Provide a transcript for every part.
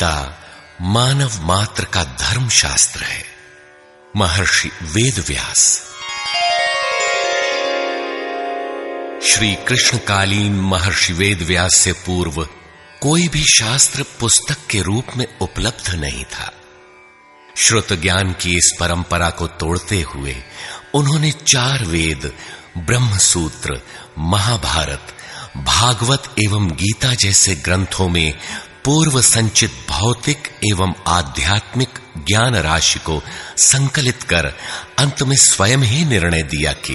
गीता मानव मात्र का धर्म शास्त्र है। महर्षि वेदव्यास। श्री कृष्णकालीन महर्षि वेदव्यास से पूर्व कोई भी शास्त्र पुस्तक के रूप में उपलब्ध नहीं था। श्रुत ज्ञान की इस परंपरा को तोड़ते हुए उन्होंने 4 वेद, ब्रह्म सूत्र, महाभारत, भागवत एवं गीता जैसे ग्रंथों में पूर्व संचित भौतिक एवं आध्यात्मिक ज्ञान राशि को संकलित कर अंत में स्वयं ही निर्णय दिया कि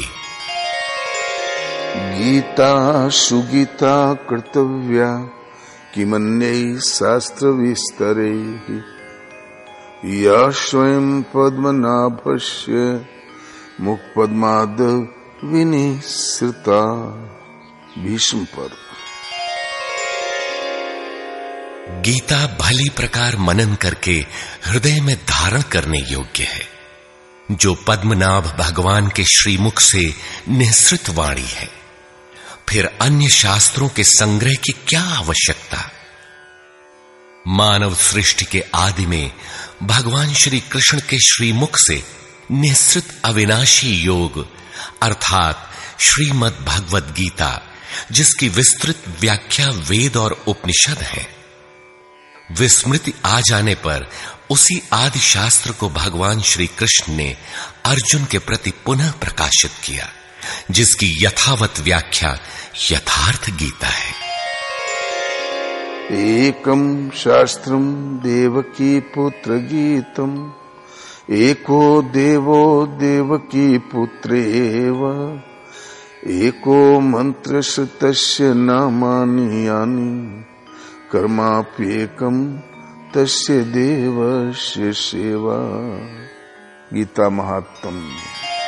गीता सुगीता कर्तव्या किमन्यै शास्त्र विस्तरे या स्वयं पद्मनाभस्य मुखपद्माद विनिसृता। भीष्म पर्व। गीता भली प्रकार मनन करके हृदय में धारण करने योग्य है, जो पद्मनाभ भगवान के श्रीमुख से निःसृत वाणी है। फिर अन्य शास्त्रों के संग्रह की क्या आवश्यकता? मानव सृष्टि के आदि में भगवान श्री कृष्ण के श्रीमुख से निःसृत अविनाशी योग अर्थात श्रीमद् भगवद गीता, जिसकी विस्तृत व्याख्या वेद और उपनिषद है, विस्मृति आ जाने पर उसी आदि शास्त्र को भगवान श्री कृष्ण ने अर्जुन के प्रति पुनः प्रकाशित किया, जिसकी यथावत व्याख्या यथार्थ गीता है। एकम शास्त्रम देवकी पुत्र गीतम एको देवो देवकी पुत्रेव एको मंत्र श्रुतस्य नामानि यानि कर्माप्येकम तस्य देवस्य सेवा। गीता महात्म्य।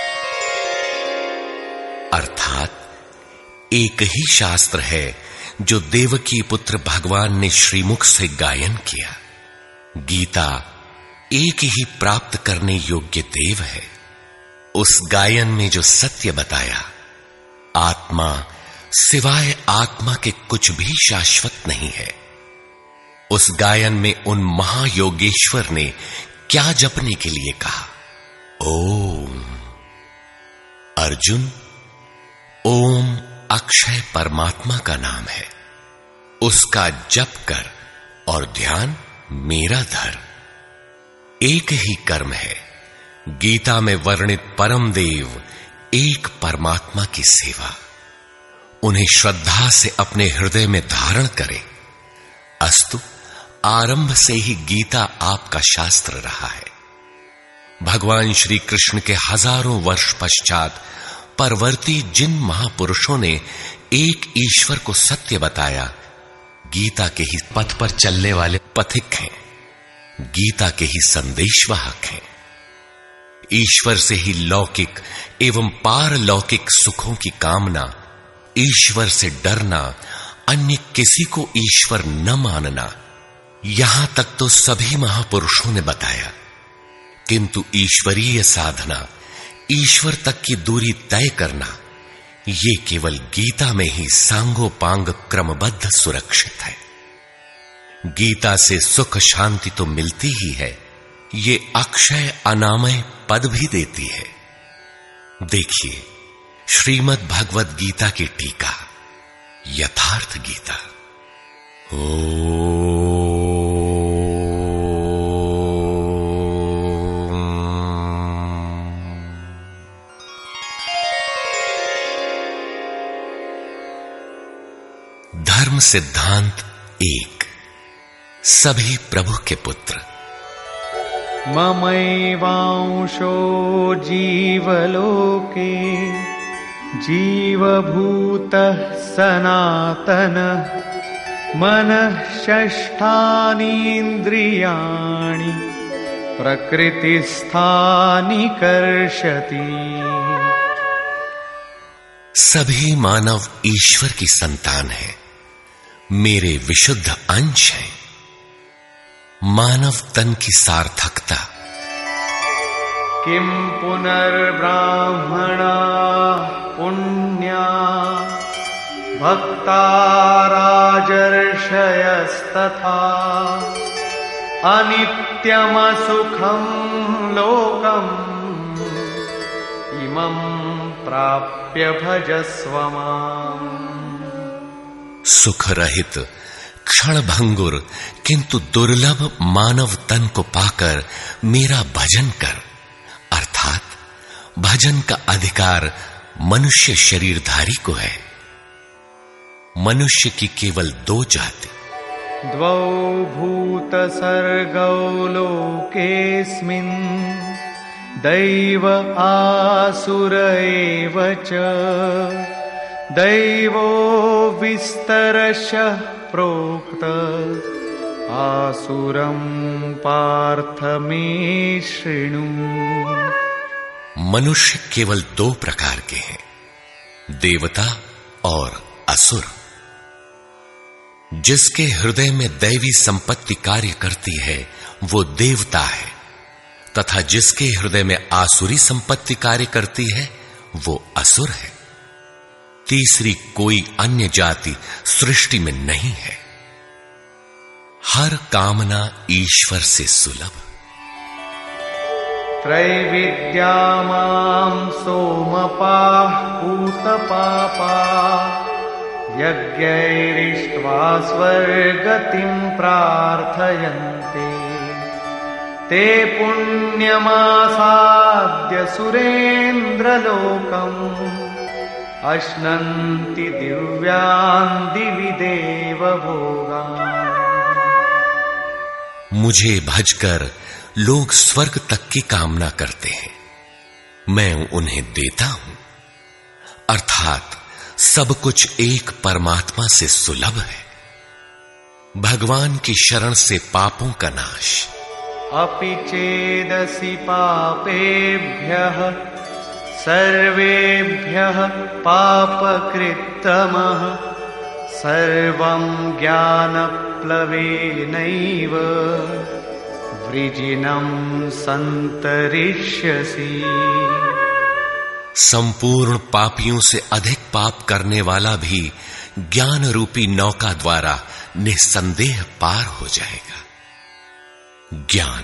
अर्थात एक ही शास्त्र है जो देवकी पुत्र भगवान ने श्रीमुख से गायन किया। गीता एक ही प्राप्त करने योग्य देव है। उस गायन में जो सत्य बताया, आत्मा सिवाय आत्मा के कुछ भी शाश्वत नहीं है। उस गायन में उन महायोगेश्वर ने क्या जपने के लिए कहा? ओम। अर्जुन, ओम अक्षय परमात्मा का नाम है, उसका जप कर और ध्यान मेरा धर। एक ही कर्म है। गीता में वर्णित परम देव एक परमात्मा की सेवा। उन्हें श्रद्धा से अपने हृदय में धारण करें। अस्तु, आरंभ से ही गीता आपका शास्त्र रहा है। भगवान श्री कृष्ण के हजारों वर्ष पश्चात परवर्ती जिन महापुरुषों ने एक ईश्वर को सत्य बताया, गीता के ही पथ पर चलने वाले पथिक हैं, गीता के ही संदेशवाहक हैं। ईश्वर से ही लौकिक एवं पारलौकिक सुखों की कामना, ईश्वर से डरना, अन्य किसी को ईश्वर न मानना, यहां तक तो सभी महापुरुषों ने बताया। किंतु ईश्वरीय साधना, ईश्वर तक की दूरी तय करना, ये केवल गीता में ही सांगोपांग क्रमबद्ध सुरक्षित है। गीता से सुख शांति तो मिलती ही है, ये अक्षय अनामय पद भी देती है। देखिए श्रीमद् भगवद गीता की टीका, यथार्थ गीता। धर्म सिद्धांत 1। सभी प्रभु के पुत्र। ममैवांशो जीवलोके जीवभूतः सनातनः मनः षष्ठानीन्द्रियाणि प्रकृतिस्थानि कर्षति। सभी मानव ईश्वर की संतान है, मेरे विशुद्ध अंश हैं। मानव तन की सार्थकता। किम पुनर्ब्राह्मणा पुण्या भक्ता राजर्षयस्तथा अनित्यमसुखं लोकम् इमं प्राप्य भजस्व माम्। सुख रहित क्षण भंगुर किंतु दुर्लभ मानव तन को पाकर मेरा भजन कर। अर्थात भजन का अधिकार मनुष्य शरीरधारी को है। मनुष्य की केवल दो जाति, द्वौ भूत सर्गौ लोकेऽस्मिन् दैव आसुर एव च। दैवो विस्तरशः प्रोक्त आसुरं पार्थ मे शृणु। मनुष्य केवल दो प्रकार के हैं, देवता और असुर। जिसके हृदय में दैवी संपत्ति कार्य करती है वो देवता है, तथा जिसके हृदय में आसुरी संपत्ति कार्य करती है वो असुर है। तीसरी कोई अन्य जाति सृष्टि में नहीं है। हर कामना ईश्वर से सुलभ। त्रैविद्या मां सोमपाः पूतपापाः यज्ञैरिष्ट्वा स्वर्गतिं प्रार्थयन्ते। ते पुण्यमासाद्य सुरेन्द्रलोकम् अश्नन्ति दिव्यान् दिवि देवभोगान्। मुझे भजकर लोग स्वर्ग तक की कामना करते हैं, मैं उन्हें देता हूं। अर्थात सब कुछ एक परमात्मा से सुलभ है। भगवान की शरण से पापों का नाश। अपि चेदसि पापेभ्यः सर्वेभ्यः पापकृत्तमः सर्वं ज्ञानप्लवेनैव वृजिनं सन्तरिष्यसि। संपूर्ण पापियों से अधिक पाप करने वाला भी ज्ञान रूपी नौका द्वारा निस्संदेह पार हो जाएगा। ज्ञान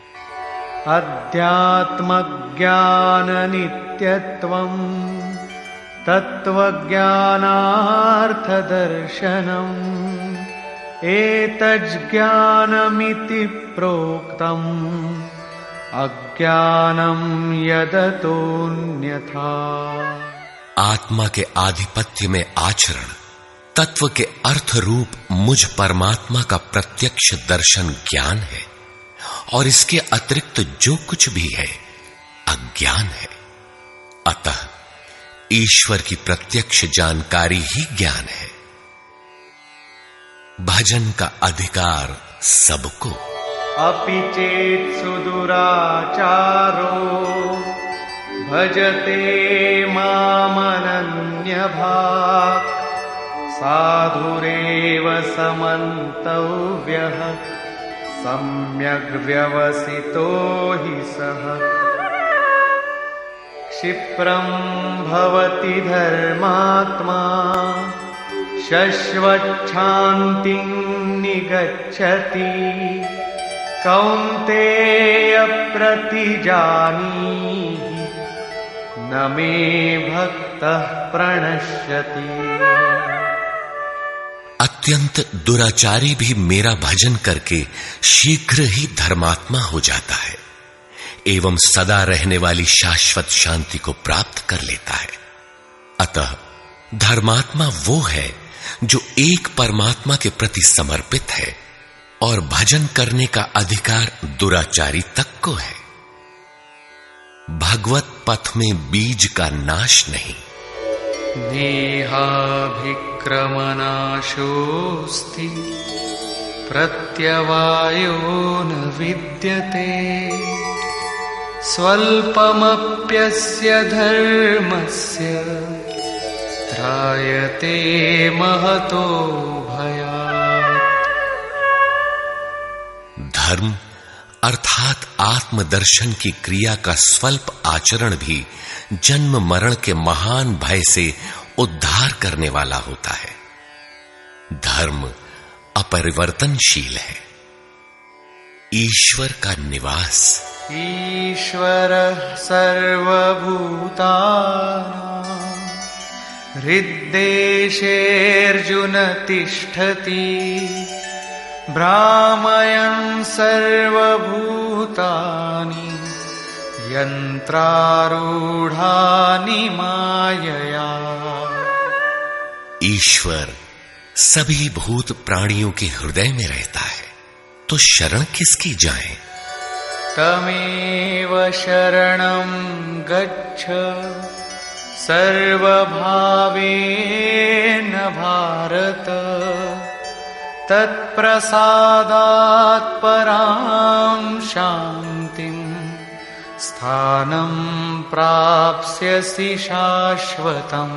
अध्यात्मज्ञान नित्यत्वं तत्त्वज्ञानार्थदर्शनम् एतज्ज्ञानमिति प्रोक्तम् अज्ञानं यदतोऽन्यथा। आत्मा के आधिपत्य में आचरण, तत्व के अर्थ रूप मुझ परमात्मा का प्रत्यक्ष दर्शन ज्ञान है, और इसके अतिरिक्त जो कुछ भी है अज्ञान है। अतः ईश्वर की प्रत्यक्ष जानकारी ही ज्ञान है। भजन का अधिकार सबको। अपि चेत् सुदुराचारो भजते मामनन्यभाक् साधुरेव समन्तव्यः सम्यग् व्यवसितो हि सः। क्षिप्रं भवति धर्मात्मा शश्वच्छान्तिं निगच्छति कौन्तेय प्रतिजानीहि न मे भक्तः प्रणश्यति। अत्यंत दुराचारी भी मेरा भजन करके शीघ्र ही धर्मात्मा हो जाता है एवं सदा रहने वाली शाश्वत शांति को प्राप्त कर लेता है। अतः धर्मात्मा वो है जो एक परमात्मा के प्रति समर्पित है, और भजन करने का अधिकार दुराचारी तक को है। भगवत पथ में बीज का नाश नहीं। नेहाभिक्रमनाशोऽस्ति प्रत्यवायो न विद्यते स्वल्पमप्यस्य धर्मस्य त्रायते महतो भयात्। धर्म अर्थात आत्मदर्शन की क्रिया का स्वल्प आचरण भी जन्म मरण के महान भय से उद्धार करने वाला होता है। धर्म अपरिवर्तनशील है। ईश्वर का निवास। ईश्वरः सर्वभूतानां हृद्देशेऽर्जुन तिष्ठति भ्रामयन् सर्वभूतानि यन्त्रारूढानि मायया। ईश्वर सभी भूत प्राणियों के हृदय में रहता है, तो शरण किसकी जाएं? तमेव शरणं गच्छ सर्वभावेन भारत तत्प्रसादात् परां शान्तिं स्थानं प्राप्स्यसि शाश्वतम्।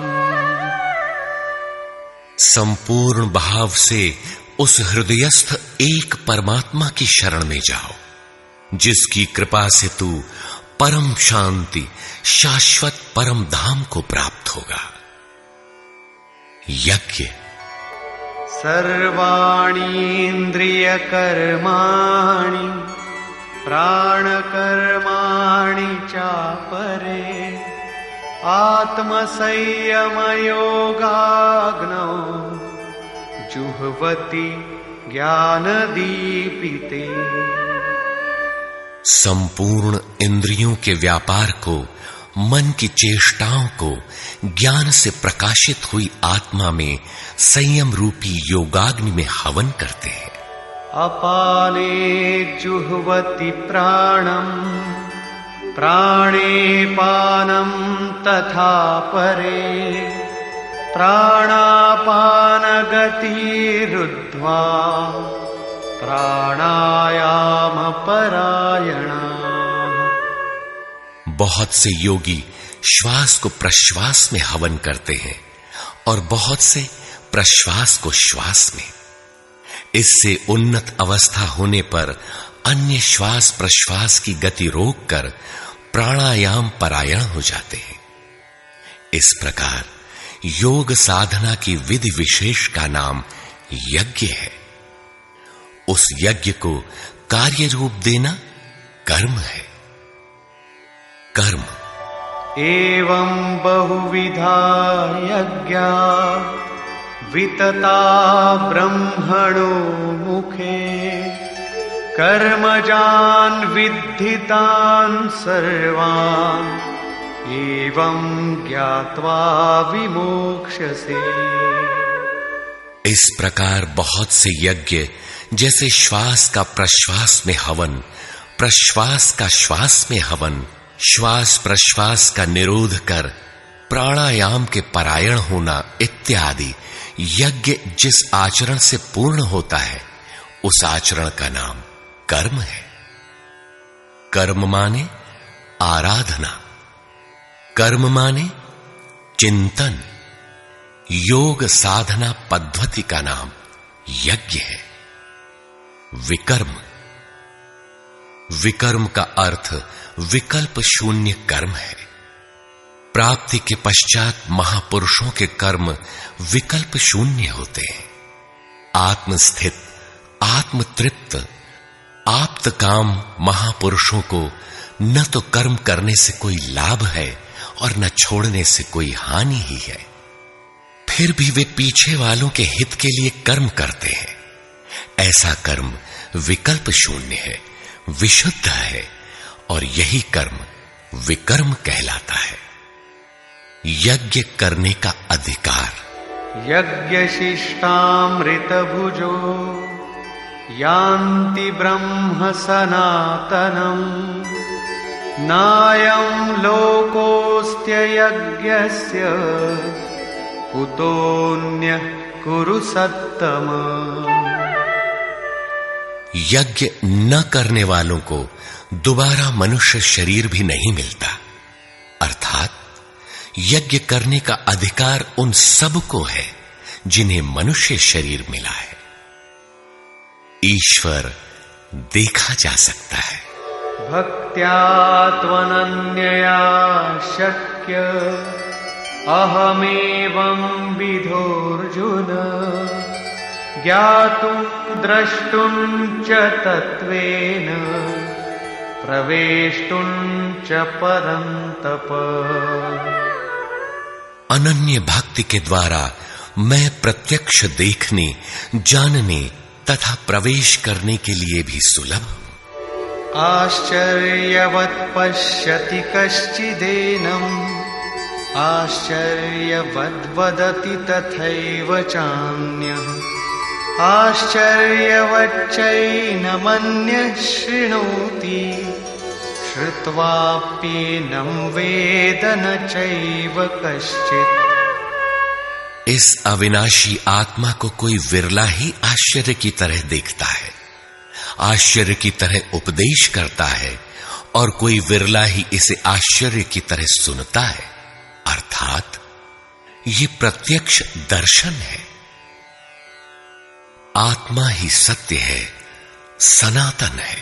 संपूर्ण भाव से उस हृदयस्थ एक परमात्मा की शरण में जाओ, जिसकी कृपा से तू परम शांति शाश्वत परम धाम को प्राप्त होगा। यज्ञ। सर्वाणीन्द्रियकर्माणि प्राणकर्माणि चापरे आत्मसंयमयोगाग्नौ जुह्वति ज्ञानदीपिते। संपूर्ण इंद्रियों के व्यापार को, मन की चेष्टाओं को ज्ञान से प्रकाशित हुई आत्मा में संयम रूपी योगाग्नि में हवन करते हैं। अपाने जुह्वति प्राणं प्राणे पानं तथा परे प्राणापानगतिरुद्ध्वा प्राणायाम परायणा। बहुत से योगी श्वास को प्रश्वास में हवन करते हैं और बहुत से प्रश्वास को श्वास में। इससे उन्नत अवस्था होने पर अन्य श्वास प्रश्वास की गति रोककर प्राणायाम परायण हो जाते हैं। इस प्रकार योग साधना की विधि विशेष का नाम यज्ञ है। उस यज्ञ को कार्य रूप देना कर्म है। कर्म। एवं बहुविधा यज्ञा वितता ब्रह्मणो मुखे कर्मजान् विद्धितान् सर्वान् एवं ज्ञात्वा विमोक्ष्यसे। इस प्रकार बहुत से यज्ञ जैसे श्वास का प्रश्वास में हवन, प्रश्वास का श्वास में हवन, श्वास प्रश्वास का निरोध कर प्राणायाम के परायण होना इत्यादि यज्ञ जिस आचरण से पूर्ण होता है, उस आचरण का नाम कर्म है। कर्म माने आराधना, कर्म माने चिंतन। योग साधना पद्धति का नाम यज्ञ है। विकर्म। विकर्म का अर्थ विकल्प शून्य कर्म है। प्राप्ति के पश्चात महापुरुषों के कर्म विकल्प शून्य होते हैं। आत्मस्थित, आत्मतृप्त, आप्त काम महापुरुषों को न तो कर्म करने से कोई लाभ है और न छोड़ने से कोई हानि ही है। फिर भी वे पीछे वालों के हित के लिए कर्म करते हैं। ऐसा कर्म विकल्प शून्य है, विशुद्ध है, और यही कर्म विकर्म कहलाता है। यज्ञ करने का अधिकार। यज्ञशिष्टामृत भुजो यान्ति ब्रह्म सनातनम् नायं लोकोऽस्त्य यज्ञस्य कुतोऽन्यः कुरु सत्तम। यज्ञ न करने वालों को दोबारा मनुष्य शरीर भी नहीं मिलता। अर्थात यज्ञ करने का अधिकार उन सब को है जिन्हें मनुष्य शरीर मिला है। ईश्वर देखा जा सकता है। भक्त्या त्वनन्यया शक्य अहमेवं विधोऽर्जुन ज्ञातुं द्रष्टुं च तत्त्वेन प्रवेष्टुं च परन्तप। अनन्य भक्ति के द्वारा मैं प्रत्यक्ष देखने, जानने तथा प्रवेश करने के लिए भी सुलभ हूं। आश्चर्यवत् पश्यति कश्चिदेनम्, आश्चर्यवद् वदति तथैव चान्यः, आश्चर्यवच्चैनमन्यः शृणोति, श्रुत्वाप्येनं वेद न चैव कश्चित्। इस अविनाशी आत्मा को कोई विरला ही आश्चर्य की तरह देखता है, आश्चर्य की तरह उपदेश करता है, और कोई विरला ही इसे आश्चर्य की तरह सुनता है। अर्थात ये प्रत्यक्ष दर्शन है। आत्मा ही सत्य है, सनातन है।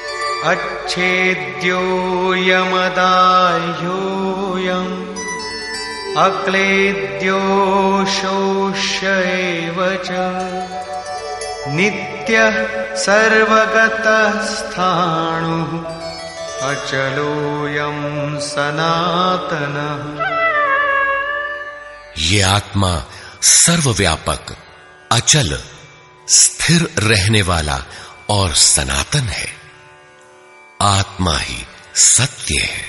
अच्छेद्योऽयमदाह्योऽयम् अक्लेद्यो शोष्य एव च, नित्यः सर्वगतः स्थाणुः अचलोऽयं सनातनः। ये आत्मा सर्वव्यापक, अचल, स्थिर रहने वाला और सनातन है। आत्मा ही सत्य है।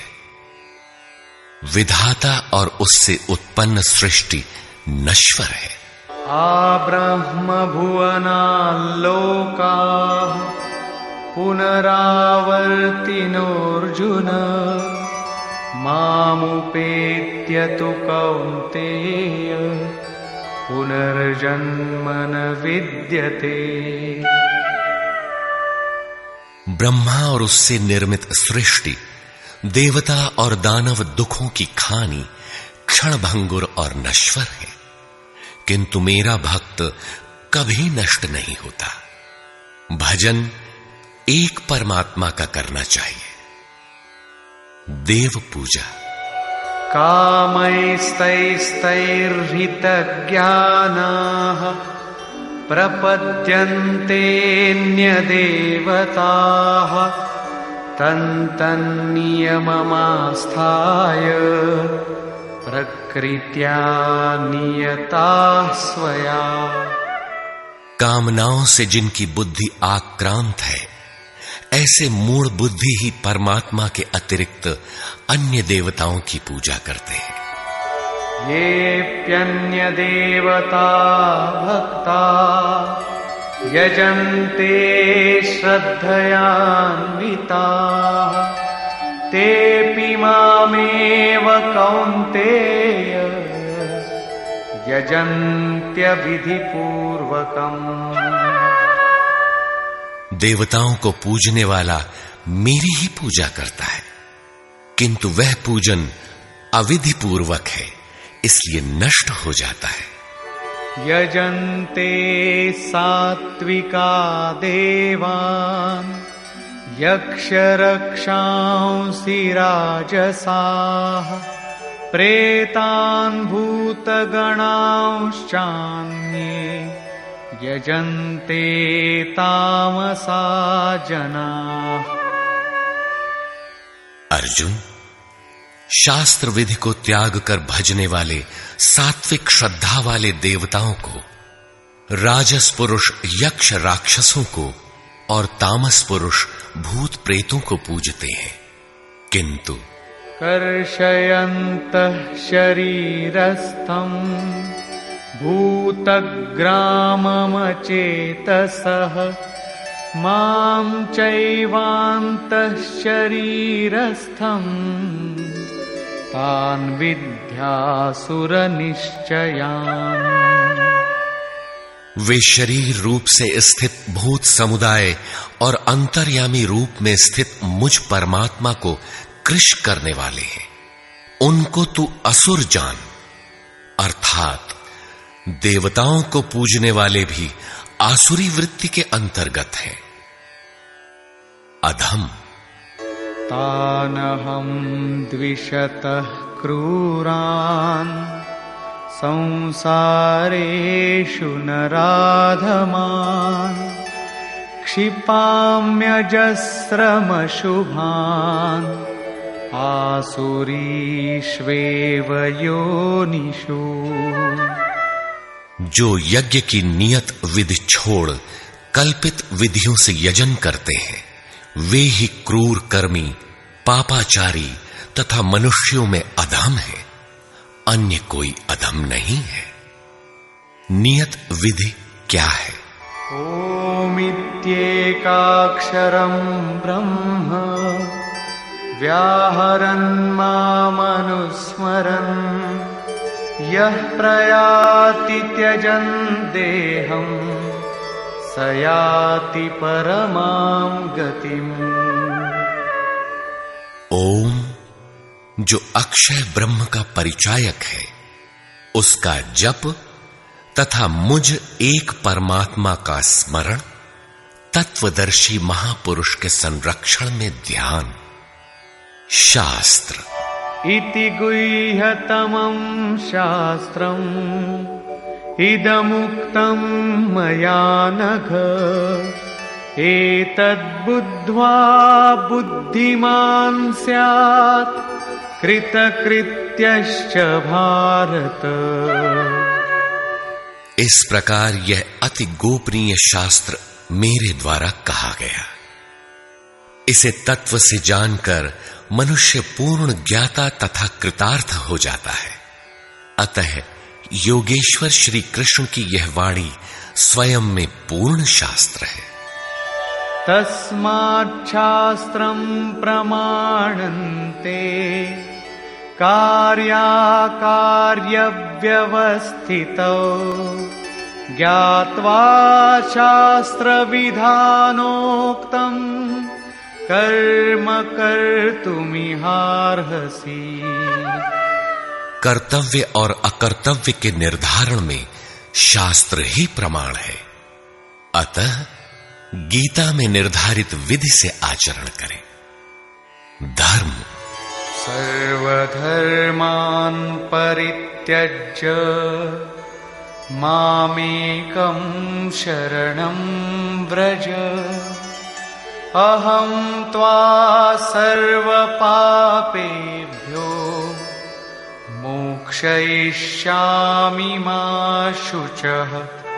विधाता और उससे उत्पन्न सृष्टि नश्वर है। आब्रह्म भुवनाल्लोकाः पुनरावर्तिनोऽर्जुन, मामुपेत्य तु कौन्तेय पुनर्जन्म न विद्यते। ब्रह्मा और उससे निर्मित सृष्टि, देवता और दानव दुखों की खानी, क्षणभंगुर और नश्वर है, किंतु मेरा भक्त कभी नष्ट नहीं होता। भजन एक परमात्मा का करना चाहिए। देव पूजा। कामैस्तैस्तैर्हितज्ञानाः प्रपद्यन्तेऽन्यदेवताः, तन्तन्नियममास्थाय प्रकृत्या नियताः स्वया। कामनाओं से जिनकी बुद्धि आक्रांत है, ऐसे मूढ़ बुद्धि ही परमात्मा के अतिरिक्त अन्य देवताओं की पूजा करते हैं। येऽप्यन्य देवता भक्ता यजन्ते श्रद्धयान्विताः, तेऽपि मामेव कौन्तेय यजन्त्य विधिपूर्वकम्। देवताओं को पूजने वाला मेरी ही पूजा करता है, किंतु वह पूजन अविधि पूर्वक है, इसलिए नष्ट हो जाता है। यजन्ते सात्विका देवान् यक्षरक्षांसि राजसाः, प्रेतान् भूतगणांश्चान्ये यजन्ते तामसा जनाः। अर्जुन, शास्त्र विधि को त्याग कर भजने वाले सात्विक श्रद्धा वाले देवताओं को, राजस पुरुष यक्ष राक्षसों को और तामस पुरुष भूत प्रेतों को पूजते हैं, किंतु कर्षयन्तः शरीरस्थम् भूतग्राममचेतसः, मां चैवान्तः शरीरस्थम् तान् विद्यासुरनिश्चयान्। वे शरीर रूप से स्थित भूत समुदाय और अंतर्यामी रूप में स्थित मुझ परमात्मा को कृश करने वाले हैं। उनको तू असुर जान। अर्थात देवताओं को पूजने वाले भी आसुरी वृत्ति के अंतर्गत हैं। अधम। तानहं द्विषतः क्रूरान् संसारेषु नराधमान् क्षिपाम्यजस्रमशुभान् आसुरीष्वेव योनिषु। जो यज्ञ की नियत विधि छोड़ कल्पित विधियों से यजन करते हैं, वे ही क्रूर कर्मी, पापाचारी तथा मनुष्यों में अधम है, अन्य कोई अधम नहीं है। नियत विधि क्या है? ओमित्येकाक्षरं ब्रह्म व्याहरन् मामनुस्मरन् यः प्रयाति त्यजन् देहं स याति परमां गतिम्। ओम जो अक्षय ब्रह्म का परिचायक है, उसका जप तथा मुझ एक परमात्मा का स्मरण, तत्वदर्शी महापुरुष के संरक्षण में ध्यान। शास्त्र इति गुह्यतमं शास्त्रम् इदमुक्तं मया नघ एतद्बुद्ध्वा बुद्धिमान् स्यात् कृतकृत्यश्च भारत। इस प्रकार यह अति गोपनीय शास्त्र मेरे द्वारा कहा गया। इसे तत्व से जानकर मनुष्य पूर्ण ज्ञाता तथा कृतार्थ हो जाता है। अतः योगेश्वर श्री कृष्ण की यह वाणी स्वयं में पूर्ण शास्त्र है। तस्माच्छास्त्रं प्रमाणन्ते कार्याकार्यव्यवस्थितौ ज्ञात्वा शास्त्रविधानोक्तं कर्म कर्तुमिहार्हसि। कर्तव्य और अकर्तव्य के निर्धारण में शास्त्र ही प्रमाण है। अतः गीता में निर्धारित विधि से आचरण करें। धर्म सर्वधर्मान् परित्यज्य मामेकं शरणं व्रज अहं त्वा सर्वपापेभ्यो मोक्षयिष्यामि मा शुचः।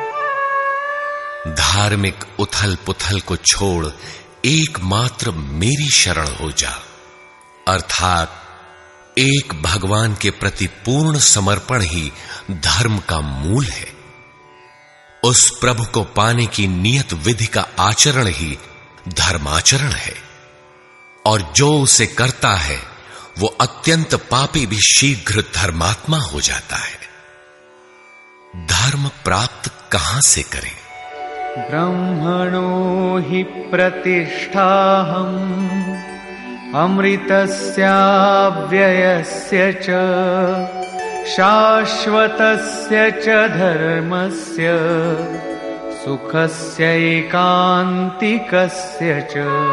धार्मिक उथल पुथल को छोड़ एकमात्र मेरी शरण हो जा, अर्थात एक भगवान के प्रति पूर्ण समर्पण ही धर्म का मूल है। उस प्रभु को पाने की नियत विधि का आचरण ही धर्माचरण है, और जो उसे करता है वो अत्यंत पापी भी शीघ्र धर्मात्मा हो जाता है। धर्म प्राप्त कहां से करें? ब्रह्मणो हि प्रतिष्ठाहम् अमृतस्याव्ययस्य च शाश्वतस्य च धर्मस्य सुखस्यैकान्तिकस्य च।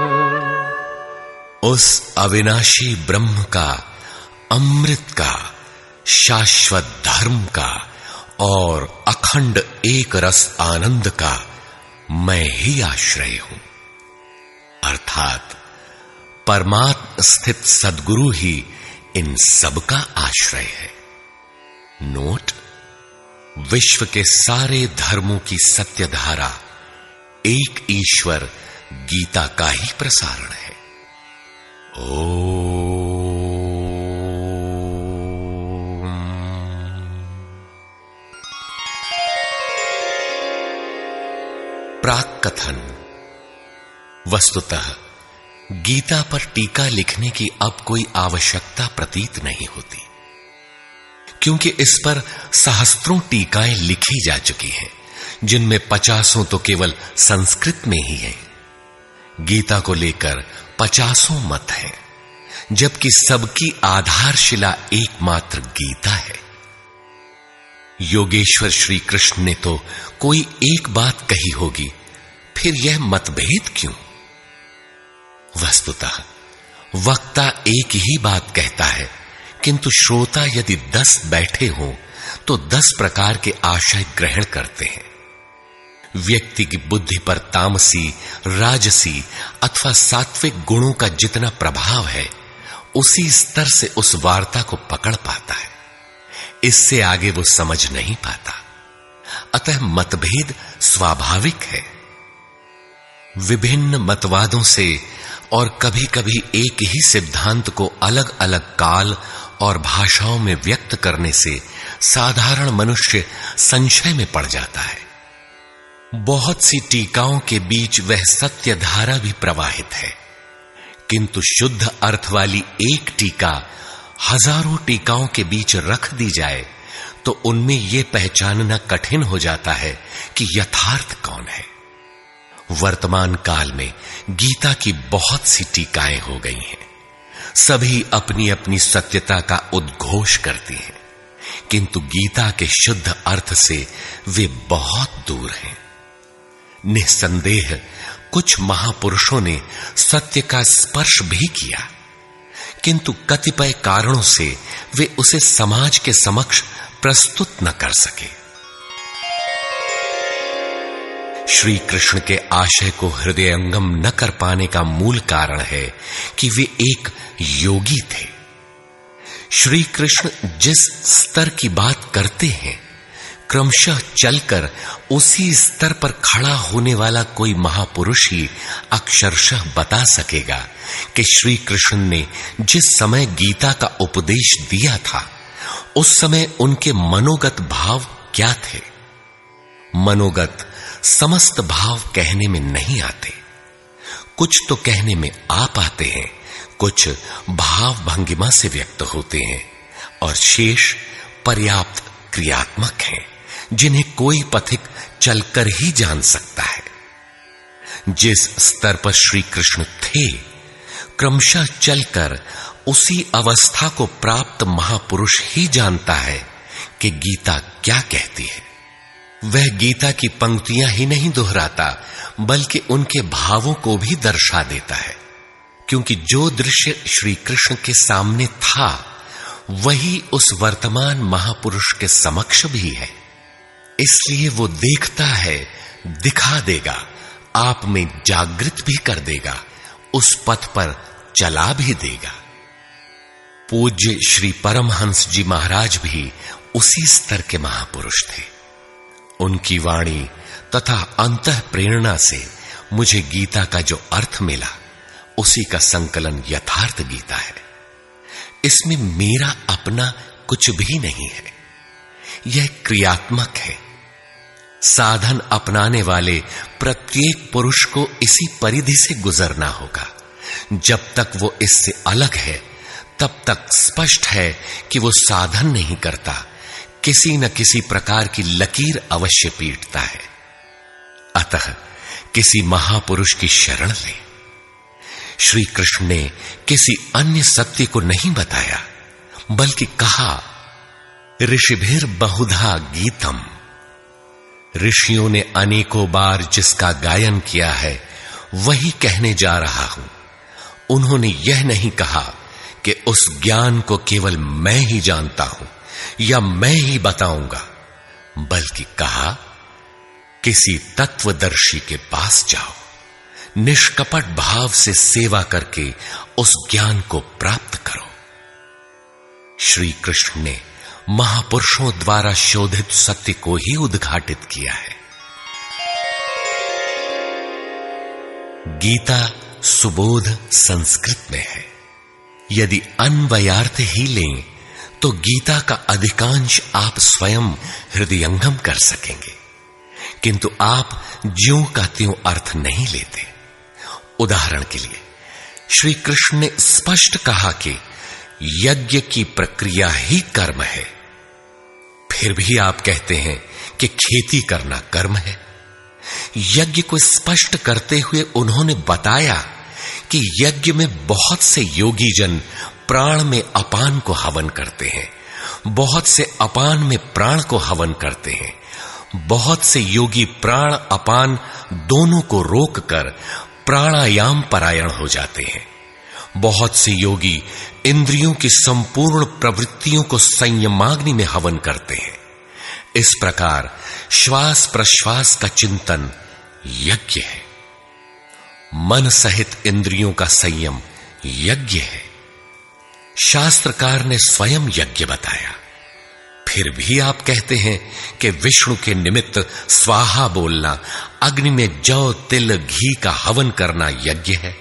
उस अविनाशी ब्रह्म का, अमृत का, शाश्वत धर्म का और अखंड एक रस आनंद का मैं ही आश्रय हूं, अर्थात परमात्म स्थित सद्गुरु ही इन सब का आश्रय है। नोट: विश्व के सारे धर्मों की सत्य धारा एक ईश्वर गीता का ही प्रसारण है। प्राक कथन। वस्तुतः गीता पर टीका लिखने की अब कोई आवश्यकता प्रतीत नहीं होती, क्योंकि इस पर सहस्त्रों टीकाएं लिखी जा चुकी हैं, जिनमें 50 तो केवल संस्कृत में ही है। गीता को लेकर 50 मत हैं, जबकि सबकी आधारशिला एकमात्र गीता है। योगेश्वर श्री कृष्ण ने तो कोई एक बात कही होगी, फिर यह मतभेद क्यों? वस्तुतः वक्ता एक ही बात कहता है, किंतु श्रोता यदि 10 बैठे हों तो 10 प्रकार के आशय ग्रहण करते हैं। व्यक्ति की बुद्धि पर तामसी, राजसी अथवा सात्विक गुणों का जितना प्रभाव है, उसी स्तर से उस वार्ता को पकड़ पाता है। इससे आगे वो समझ नहीं पाता। अतः मतभेद स्वाभाविक है। विभिन्न मतवादों से और कभी-कभी एक ही सिद्धांत को अलग-अलग काल और भाषाओं में व्यक्त करने से साधारण मनुष्य संशय में पड़ जाता है। बहुत सी टीकाओं के बीच वह सत्य धारा भी प्रवाहित है, किंतु शुद्ध अर्थ वाली एक टीका हजारों टीकाओं के बीच रख दी जाए तो उनमें यह पहचानना कठिन हो जाता है कि यथार्थ कौन है। वर्तमान काल में गीता की बहुत सी टीकाएं हो गई हैं। सभी अपनी अपनी सत्यता का उद्घोष करती हैं, किंतु गीता के शुद्ध अर्थ से वे बहुत दूर हैं। निस्संदेह कुछ महापुरुषों ने सत्य का स्पर्श भी किया, किंतु कतिपय कारणों से वे उसे समाज के समक्ष प्रस्तुत न कर सके। श्री कृष्ण के आशय को हृदयंगम न कर पाने का मूल कारण है कि वे एक योगी थे। श्री कृष्ण जिस स्तर की बात करते हैं, क्रमशः चलकर उसी स्तर पर खड़ा होने वाला कोई महापुरुष ही अक्षरशः बता सकेगा कि श्री कृष्ण ने जिस समय गीता का उपदेश दिया था, उस समय उनके मनोगत भाव क्या थे। मनोगत समस्त भाव कहने में नहीं आते। कुछ तो कहने में आ पाते हैं, कुछ भाव भंगिमा से व्यक्त होते हैं, और शेष पर्याप्त क्रियात्मक हैं, जिन्हें कोई पथिक चलकर ही जान सकता है। जिस स्तर पर श्री कृष्ण थे, क्रमशः चलकर उसी अवस्था को प्राप्त महापुरुष ही जानता है कि गीता क्या कहती है। वह गीता की पंक्तियां ही नहीं दोहराता, बल्कि उनके भावों को भी दर्शा देता है, क्योंकि जो दृश्य श्री कृष्ण के सामने था, वही उस वर्तमान महापुरुष के समक्ष भी है। इसलिए वो देखता है, दिखा देगा, आप में जागृत भी कर देगा, उस पथ पर चला भी देगा। पूज्य श्री परमहंस जी महाराज भी उसी स्तर के महापुरुष थे। उनकी वाणी तथा अंतः प्रेरणा से मुझे गीता का जो अर्थ मिला, उसी का संकलन यथार्थ गीता है। इसमें मेरा अपना कुछ भी नहीं है। यह क्रियात्मक है। साधन अपनाने वाले प्रत्येक पुरुष को इसी परिधि से गुजरना होगा। जब तक वो इससे अलग है, तब तक स्पष्ट है कि वो साधन नहीं करता, किसी न किसी प्रकार की लकीर अवश्य पीटता है। अतः किसी महापुरुष की शरण ले। श्री कृष्ण ने किसी अन्य सत्य को नहीं बताया, बल्कि कहा, ऋषिभिर बहुधा गीतम। ऋषियों ने अनेकों बार जिसका गायन किया है, वही कहने जा रहा हूं। उन्होंने यह नहीं कहा कि उस ज्ञान को केवल मैं ही जानता हूं या मैं ही बताऊंगा, बल्कि कहा, किसी तत्वदर्शी के पास जाओ, निष्कपट भाव से सेवा करके उस ज्ञान को प्राप्त करो। श्री कृष्ण ने महापुरुषों द्वारा शोधित सत्य को ही उद्घाटित किया है। गीता सुबोध संस्कृत में है। यदि अन्वयार्थ ही लें तो गीता का अधिकांश आप स्वयं हृदयंगम कर सकेंगे, किंतु आप ज्यों का त्यों अर्थ नहीं लेते। उदाहरण के लिए श्री कृष्ण ने स्पष्ट कहा कि यज्ञ की प्रक्रिया ही कर्म है, फिर भी आप कहते हैं कि खेती करना कर्म है। यज्ञ को स्पष्ट करते हुए उन्होंने बताया कि यज्ञ में बहुत से योगी जन प्राण में अपान को हवन करते हैं, बहुत से अपान में प्राण को हवन करते हैं, बहुत से योगी प्राण अपान दोनों को रोककर प्राणायाम परायण हो जाते हैं, बहुत से योगी इंद्रियों की संपूर्ण प्रवृत्तियों को संयमाग्नि में हवन करते हैं, इस प्रकार श्वास प्रश्वास का चिंतन यज्ञ है। मन सहित इंद्रियों का संयम यज्ञ है। शास्त्रकार ने स्वयं यज्ञ बताया, फिर भी आप कहते हैं कि विष्णु के निमित्त स्वाहा बोलना, अग्नि में जौ तिल घी का हवन करना यज्ञ है।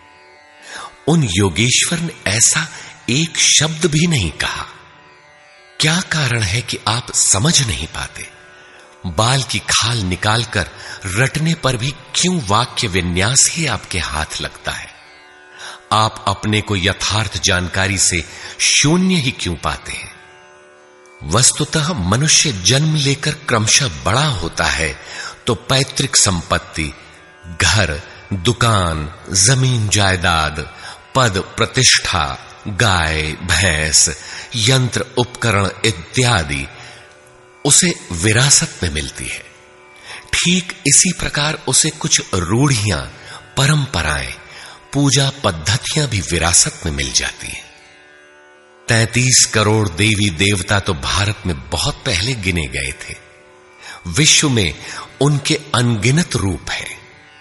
उन योगेश्वर ने ऐसा एक शब्द भी नहीं कहा। क्या कारण है कि आप समझ नहीं पाते? बाल की खाल निकालकर रटने पर भी क्यों वाक्य विन्यास ही आपके हाथ लगता है? आप अपने को यथार्थ जानकारी से शून्य ही क्यों पाते हैं? वस्तुतः मनुष्य जन्म लेकर क्रमशः बड़ा होता है तो पैतृक संपत्ति, घर, दुकान, जमीन जायदाद, पद प्रतिष्ठा, गाय भैंस, यंत्र उपकरण इत्यादि उसे विरासत में मिलती है। ठीक इसी प्रकार उसे कुछ रूढ़ियां, परंपराएं, पूजा पद्धतियां भी विरासत में मिल जाती हैं। 33 करोड़ देवी देवता तो भारत में बहुत पहले गिने गए थे। विश्व में उनके अनगिनत रूप हैं।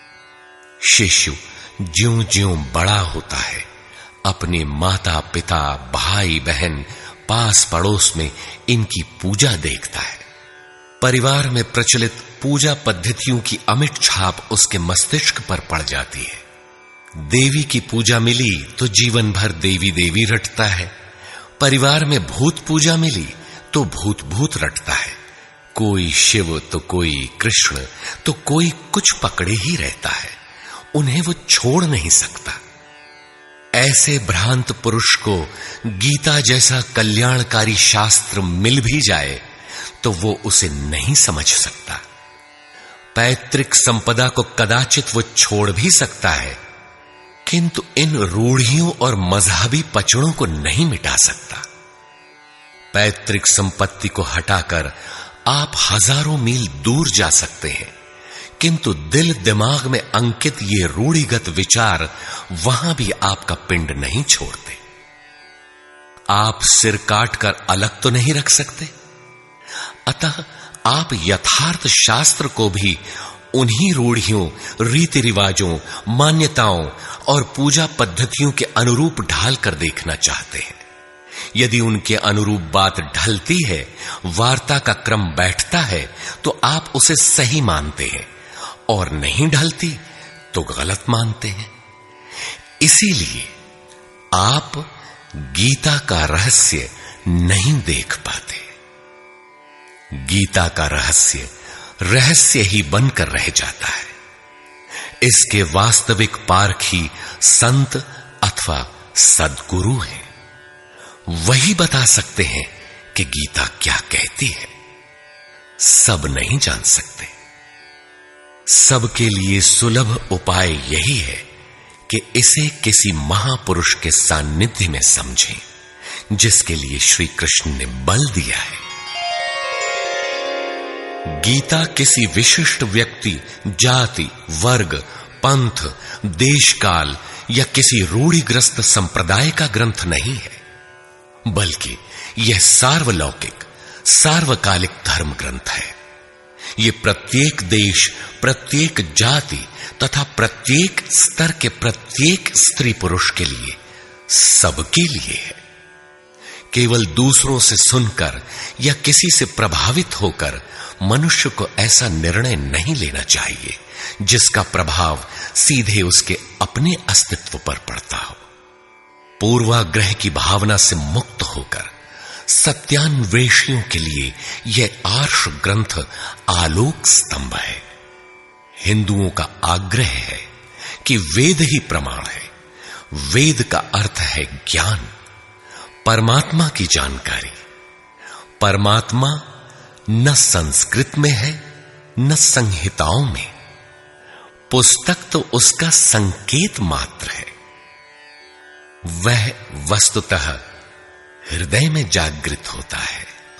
शिशु ज्यों-ज्यों बड़ा होता है, अपने माता पिता, भाई बहन, पास पड़ोस में इनकी पूजा देखता है। परिवार में प्रचलित पूजा पद्धतियों की अमिट छाप उसके मस्तिष्क पर पड़ जाती है। देवी की पूजा मिली तो जीवन भर देवी देवी रटता है। परिवार में भूत पूजा मिली तो भूत भूत रटता है। कोई शिव तो कोई कृष्ण तो कोई कुछ पकड़े ही रहता है। उन्हें वो छोड़ नहीं सकता। ऐसे भ्रांत पुरुष को गीता जैसा कल्याणकारी शास्त्र मिल भी जाए तो वो उसे नहीं समझ सकता। पैतृक संपदा को कदाचित वो छोड़ भी सकता है, किंतु इन रूढ़ियों और मजहबी पचड़ों को नहीं मिटा सकता। पैतृक संपत्ति को हटाकर आप हजारों मील दूर जा सकते हैं, किंतु दिल दिमाग में अंकित ये रूढ़िगत विचार वहां भी आपका पिंड नहीं छोड़ते। आप सिर काटकर अलग तो नहीं रख सकते, अतः आप यथार्थ शास्त्र को भी उन्हीं रूढ़ियों, रीति रिवाजों, मान्यताओं और पूजा पद्धतियों के अनुरूप ढाल कर देखना चाहते हैं। यदि उनके अनुरूप बात ढलती है, वार्ता का क्रम बैठता है, तो आप उसे सही मानते हैं, और नहीं ढलती तो गलत मानते हैं। इसीलिए आप गीता का रहस्य नहीं देख पाते। गीता का रहस्य रहस्य ही बनकर रह जाता है। इसके वास्तविक पारखी संत अथवा सद्गुरु हैं। वही बता सकते हैं कि गीता क्या कहती है। सब नहीं जान सकते। सबके लिए सुलभ उपाय यही है कि इसे किसी महापुरुष के सानिध्य में समझें, जिसके लिए श्री कृष्ण ने बल दिया है। गीता किसी विशिष्ट व्यक्ति, जाति, वर्ग, पंथ, देश काल या किसी रूढ़िग्रस्त संप्रदाय का ग्रंथ नहीं है, बल्कि यह सार्वलौकिक, सार्वकालिक धर्म ग्रंथ है। यह प्रत्येक देश, प्रत्येक जाति तथा प्रत्येक स्तर के प्रत्येक स्त्री पुरुष के लिए, सबके लिए है। केवल दूसरों से सुनकर या किसी से प्रभावित होकर मनुष्य को ऐसा निर्णय नहीं लेना चाहिए जिसका प्रभाव सीधे उसके अपने अस्तित्व पर पड़ता हो। पूर्वाग्रह की भावना से मुक्त होकर सत्यान्वेषियों के लिए यह आर्ष ग्रंथ आलोक स्तंभ है। हिंदुओं का आग्रह है कि वेद ही प्रमाण है। वेद का अर्थ है ज्ञान, परमात्मा की जानकारी। परमात्मा न संस्कृत में है न संहिताओं में। पुस्तक तो उसका संकेत मात्र है। वह वस्तुतः हृदय में जागृत होता है।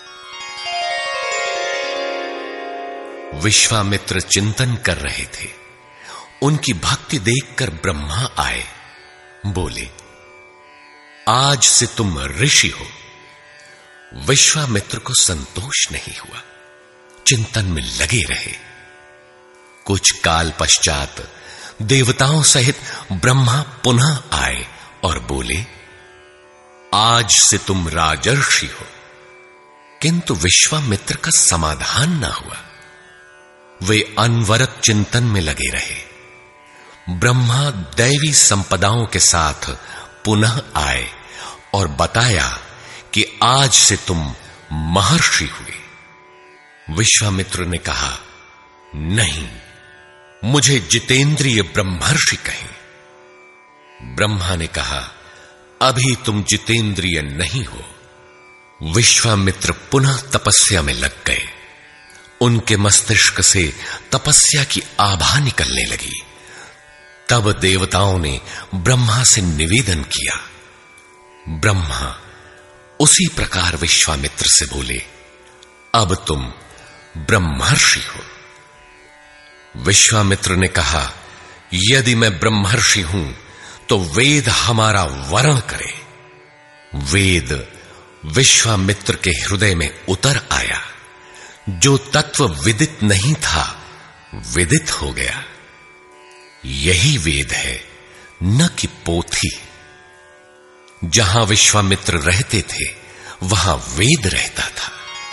विश्वामित्र चिंतन कर रहे थे। उनकी भक्ति देखकर ब्रह्मा आए। बोले, आज से तुम ऋषि हो। विश्वामित्र को संतोष नहीं हुआ। चिंतन में लगे रहे। कुछ काल पश्चात देवताओं सहित ब्रह्मा पुनः आए और बोले, आज से तुम राजर्षि हो। किंतु विश्वामित्र का समाधान न हुआ। वे अनवरत चिंतन में लगे रहे। ब्रह्मा दैवी संपदाओं के साथ पुनः आए और बताया कि आज से तुम महर्षि हुए। विश्वामित्र ने कहा, नहीं, मुझे जितेंद्रिय ब्रह्मर्षि कहें। ब्रह्मा ने कहा, अभी तुम जितेंद्रिय नहीं हो। विश्वामित्र पुनः तपस्या में लग गए। उनके मस्तिष्क से तपस्या की आभा निकलने लगी। तब देवताओं ने ब्रह्मा से निवेदन किया। ब्रह्मा उसी प्रकार विश्वामित्र से बोले, अब तुम ब्रह्मर्षि हो। विश्वामित्र ने कहा, यदि मैं ब्रह्मर्षि हूं तो वेद हमारा वरण करे। वेद विश्वामित्र के हृदय में उतर आया। जो तत्व विदित नहीं था विदित हो गया। यही वेद है, न कि पोथी। जहां विश्वामित्र रहते थे वहां वेद रहता था।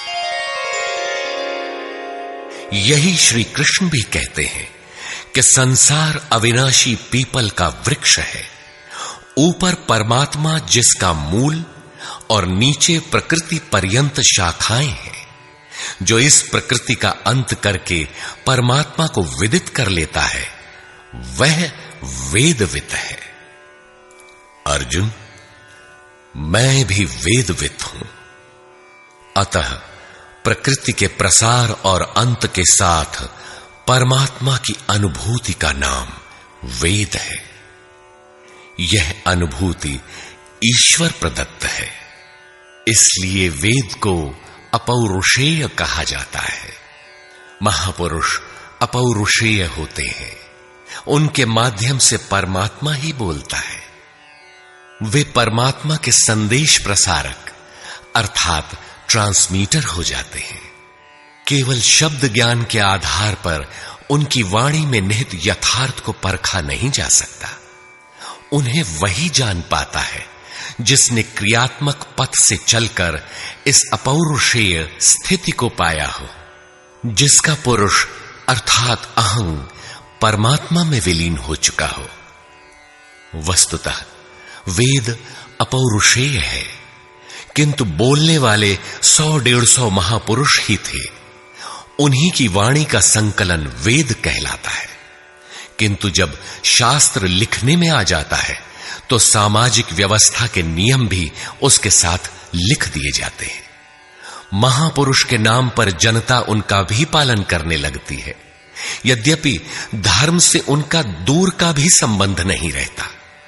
यही श्री कृष्ण भी कहते हैं कि संसार अविनाशी पीपल का वृक्ष है। ऊपर परमात्मा जिसका मूल और नीचे प्रकृति पर्यंत शाखाएं हैं। जो इस प्रकृति का अंत करके परमात्मा को विदित कर लेता है वह वेदवित है। अर्जुन, मैं भी वेदवित हूं। अतः प्रकृति के प्रसार और अंत के साथ परमात्मा की अनुभूति का नाम वेद है। यह अनुभूति ईश्वर प्रदत्त है। इसलिए वेद को अपौरुषेय कहा जाता है। महापुरुष अपौरुषेय होते हैं। उनके माध्यम से परमात्मा ही बोलता है। वे परमात्मा के संदेश प्रसारक अर्थात ट्रांसमीटर हो जाते हैं। केवल शब्द ज्ञान के आधार पर उनकी वाणी में निहित यथार्थ को परखा नहीं जा सकता। उन्हें वही जान पाता है जिसने क्रियात्मक पथ से चलकर इस अपौरुषेय स्थिति को पाया हो, जिसका पुरुष अर्थात अहं परमात्मा में विलीन हो चुका हो। वस्तुतः वेद अपौरुषेय है, किंतु बोलने वाले 100-150 महापुरुष ही थे। उन्हीं की वाणी का संकलन वेद कहलाता है। किंतु जब शास्त्र लिखने में आ जाता है तो सामाजिक व्यवस्था के नियम भी उसके साथ लिख दिए जाते हैं। महापुरुष के नाम पर जनता उनका भी पालन करने लगती है, यद्यपि धर्म से उनका दूर का भी संबंध नहीं रहता।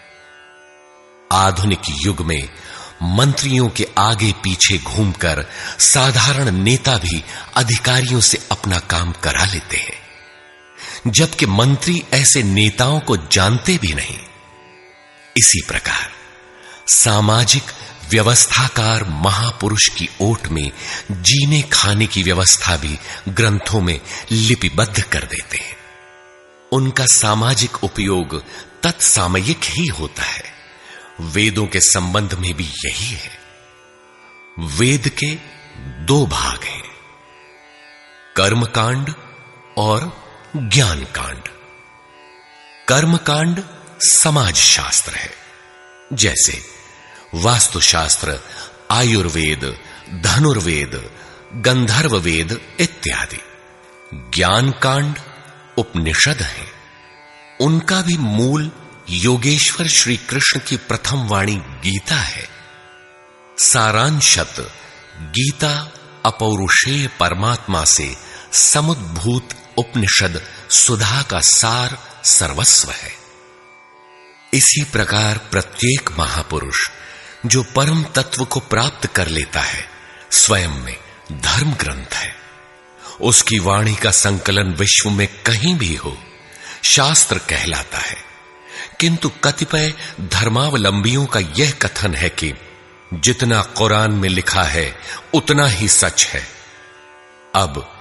आधुनिक युग में मंत्रियों के आगे पीछे घूमकर साधारण नेता भी अधिकारियों से अपना काम करा लेते हैं, जबकि मंत्री ऐसे नेताओं को जानते भी नहीं। इसी प्रकार सामाजिक व्यवस्थाकार महापुरुष की ओट में जीने खाने की व्यवस्था भी ग्रंथों में लिपिबद्ध कर देते हैं। उनका सामाजिक उपयोग तत्सामयिक ही होता है। वेदों के संबंध में भी यही है। वेद के 2 भाग हैं, कर्मकांड और ज्ञान कांड। कर्मकांड समाज शास्त्र है, जैसे वास्तुशास्त्र, आयुर्वेद, धनुर्वेद, गंधर्व वेद इत्यादि। ज्ञान कांड उपनिषद है। उनका भी मूल योगेश्वर श्री कृष्ण की प्रथम वाणी गीता है। सारांशत गीता अपौरुषेय परमात्मा से समुद्भूत उपनिषद सुधा का सार सर्वस्व है। इसी प्रकार प्रत्येक महापुरुष जो परम तत्व को प्राप्त कर लेता है स्वयं में धर्म ग्रंथ है। उसकी वाणी का संकलन विश्व में कहीं भी हो शास्त्र कहलाता है। किंतु कतिपय धर्मावलंबियों का यह कथन है कि जितना कुरान में लिखा है उतना ही सच है। अब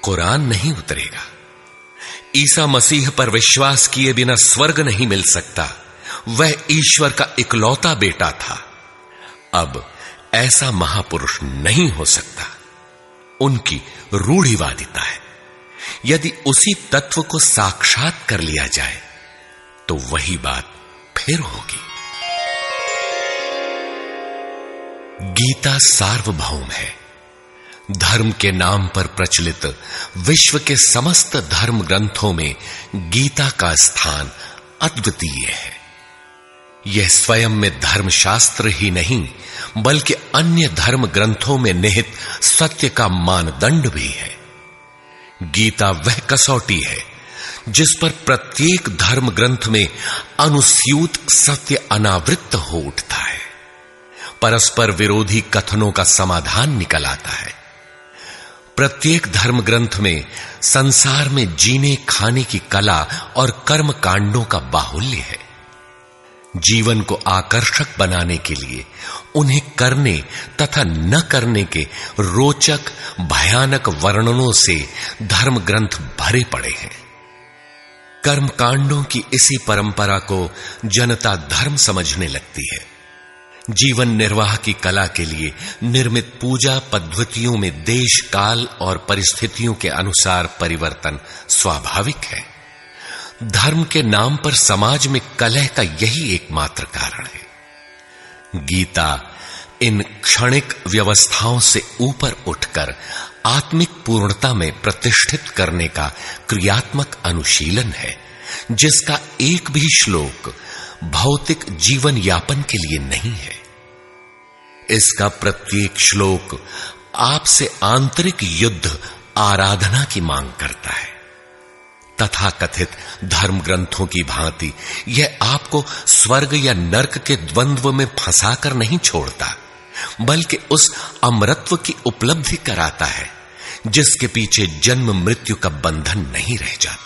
कुरान नहीं उतरेगा। ईसा मसीह पर विश्वास किए बिना स्वर्ग नहीं मिल सकता। वह ईश्वर का इकलौता बेटा था। अब ऐसा महापुरुष नहीं हो सकता। उनकी रूढ़िवादिता है। यदि उसी तत्व को साक्षात कर लिया जाए तो वही बात फिर होगी। गीता सार्वभौम है। धर्म के नाम पर प्रचलित विश्व के समस्त धर्म ग्रंथों में गीता का स्थान अद्वितीय है। यह स्वयं में धर्मशास्त्र ही नहीं बल्कि अन्य धर्म ग्रंथों में निहित सत्य का मानदंड भी है। गीता वह कसौटी है जिस पर प्रत्येक धर्म ग्रंथ में अनुस्यूत सत्य अनावृत हो उठता है। परस्पर विरोधी कथनों का समाधान निकल आता है। प्रत्येक धर्म ग्रंथ में संसार में जीने खाने की कला और कर्म कांडों का बाहुल्य है। जीवन को आकर्षक बनाने के लिए उन्हें करने तथा न करने के रोचक भयानक वर्णनों से धर्म ग्रंथ भरे पड़े हैं। कर्म कांडों की इसी परंपरा को जनता धर्म समझने लगती है। जीवन निर्वाह की कला के लिए निर्मित पूजा पद्धतियों में देश काल और परिस्थितियों के अनुसार परिवर्तन स्वाभाविक है। धर्म के नाम पर समाज में कलह का यही एकमात्र कारण है। गीता इन क्षणिक व्यवस्थाओं से ऊपर उठकर आत्मिक पूर्णता में प्रतिष्ठित करने का क्रियात्मक अनुशीलन है, जिसका एक भी श्लोक भौतिक जीवन यापन के लिए नहीं है। इसका प्रत्येक श्लोक आपसे आंतरिक युद्ध आराधना की मांग करता है। तथाकथित धर्म ग्रंथों की भांति यह आपको स्वर्ग या नर्क के द्वंद्व में फंसाकर नहीं छोड़ता, बल्कि उस अमरत्व की उपलब्धि कराता है जिसके पीछे जन्म मृत्यु का बंधन नहीं रह जाता।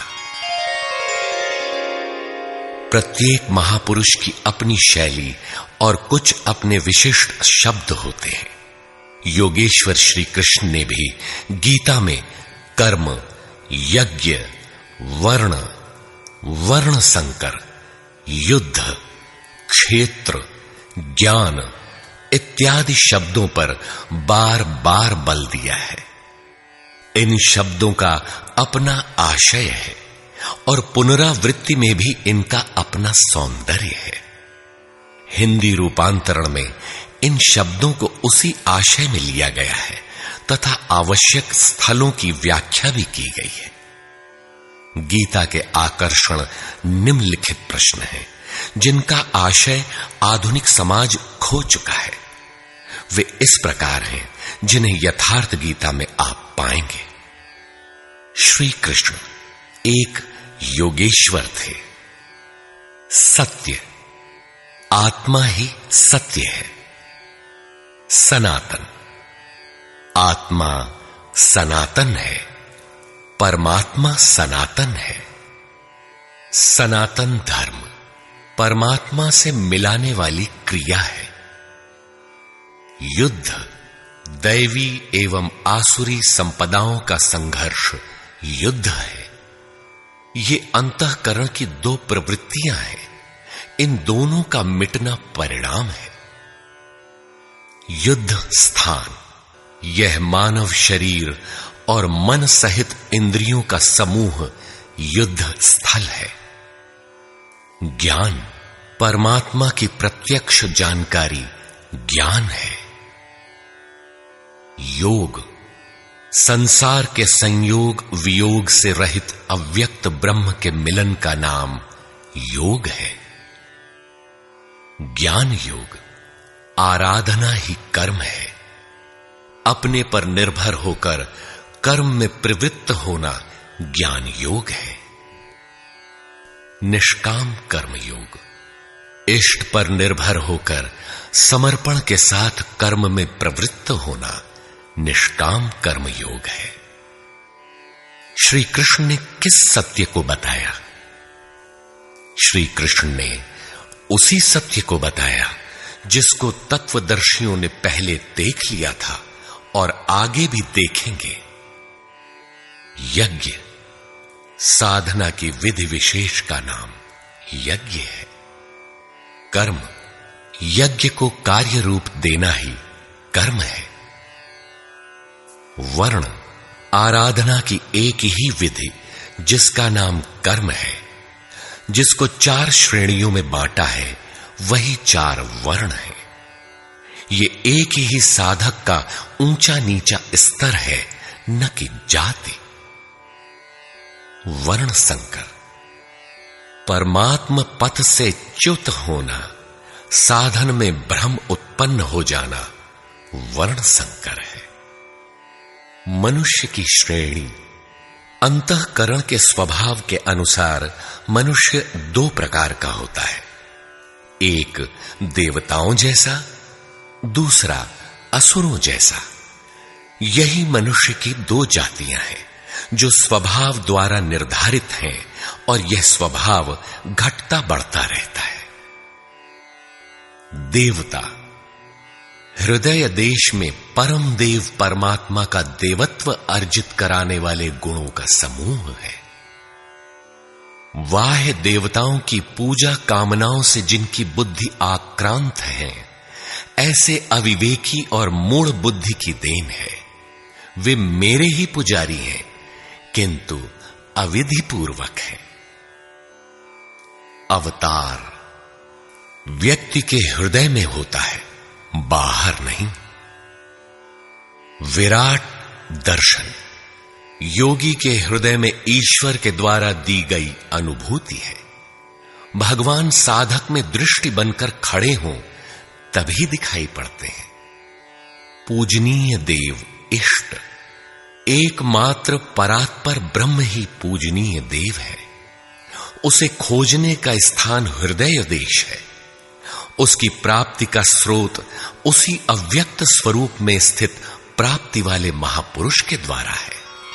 प्रत्येक महापुरुष की अपनी शैली और कुछ अपने विशिष्ट शब्द होते हैं। योगेश्वर श्री कृष्ण ने भी गीता में कर्म, यज्ञ, वर्ण, वर्ण संकर, युद्ध, क्षेत्र, ज्ञान इत्यादि शब्दों पर बार बार बल दिया है। इन शब्दों का अपना आशय है और पुनरावृत्ति में भी इनका अपना सौंदर्य है। हिंदी रूपांतरण में इन शब्दों को उसी आशय में लिया गया है तथा आवश्यक स्थलों की व्याख्या भी की गई है। गीता के आकर्षण निम्नलिखित प्रश्न हैं, जिनका आशय आधुनिक समाज खो चुका है। वे इस प्रकार हैं जिन्हें यथार्थ गीता में आप पाएंगे। श्री कृष्ण एक योगेश्वर थे। सत्य, आत्मा ही सत्य है। सनातन, आत्मा सनातन है, परमात्मा सनातन है। सनातन धर्म परमात्मा से मिलाने वाली क्रिया है। युद्ध दैवी एवं आसुरी संपदाओं का संघर्ष युद्ध है। ये अंतःकरण की दो प्रवृत्तियां हैं। इन दोनों का मिटना परिणाम है। युद्ध स्थान, यह मानव शरीर और मन सहित इंद्रियों का समूह युद्ध स्थल है। ज्ञान, परमात्मा की प्रत्यक्ष जानकारी ज्ञान है। योग, संसार के संयोग वियोग से रहित अव्यक्त ब्रह्म के मिलन का नाम योग है। ज्ञान योग, आराधना ही कर्म है। अपने पर निर्भर होकर कर्म में प्रवृत्त होना ज्ञान योग है। निष्काम कर्म योग, इष्ट पर निर्भर होकर समर्पण के साथ कर्म में प्रवृत्त होना निष्काम कर्म योग है। श्री कृष्ण ने किस सत्य को बताया? श्री कृष्ण ने उसी सत्य को बताया जिसको तत्वदर्शियों ने पहले देख लिया था और आगे भी देखेंगे। यज्ञ साधना की विधि विशेष का नाम यज्ञ है। कर्म, यज्ञ को कार्य रूप देना ही कर्म है। वर्ण, आराधना की एक ही विधि जिसका नाम कर्म है, जिसको 4 श्रेणियों में बांटा है, वही 4 वर्ण है। ये एक ही साधक का ऊंचा नीचा स्तर है, न कि जाति। वर्ण संकर, परमात्म पथ से च्युत होना, साधन में भ्रम उत्पन्न हो जाना वर्ण संकर है। मनुष्य की श्रेणी, अंतःकरण के स्वभाव के अनुसार मनुष्य 2 प्रकार का होता है। एक देवताओं जैसा, दूसरा असुरों जैसा। यही मनुष्य की 2 जातियां हैं जो स्वभाव द्वारा निर्धारित हैं, और यह स्वभाव घटता बढ़ता रहता है। देवता, हृदय देश में परम देव परमात्मा का देवत्व अर्जित कराने वाले गुणों का समूह है। वाह्य देवताओं की पूजा कामनाओं से जिनकी बुद्धि आक्रांत है, ऐसे अविवेकी और मूढ़ बुद्धि की देन है। वे मेरे ही पुजारी हैं, किंतु अविधि पूर्वक है। अवतार व्यक्ति के हृदय में होता है, बाहर नहीं। विराट दर्शन योगी के हृदय में ईश्वर के द्वारा दी गई अनुभूति है। भगवान साधक में दृष्टि बनकर खड़े हों तभी दिखाई पड़ते हैं। पूजनीय देव इष्ट, एकमात्र परात्पर ब्रह्म ही पूजनीय देव है। उसे खोजने का स्थान हृदय देश है। उसकी प्राप्ति का स्रोत उसी अव्यक्त स्वरूप में स्थित प्राप्ति वाले महापुरुष के द्वारा है।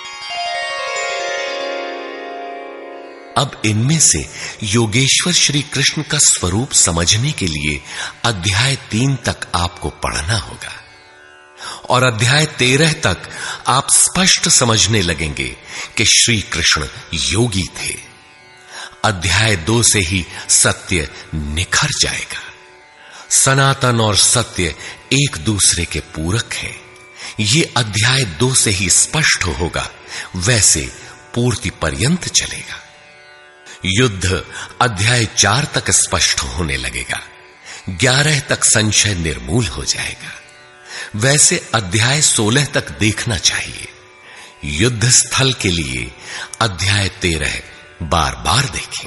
अब इनमें से योगेश्वर श्री कृष्ण का स्वरूप समझने के लिए अध्याय 3 तक आपको पढ़ना होगा, और अध्याय 13 तक आप स्पष्ट समझने लगेंगे कि श्री कृष्ण योगी थे। अध्याय 2 से ही सत्य निखर जाएगा। सनातन और सत्य एक दूसरे के पूरक हैं। ये अध्याय 2 से ही स्पष्ट होगा, वैसे पूर्ति पर्यंत चलेगा। युद्ध अध्याय 4 तक स्पष्ट होने लगेगा। 11 तक संशय निर्मूल हो जाएगा। वैसे अध्याय 16 तक देखना चाहिए। युद्ध स्थल के लिए अध्याय 13 बार बार देखें।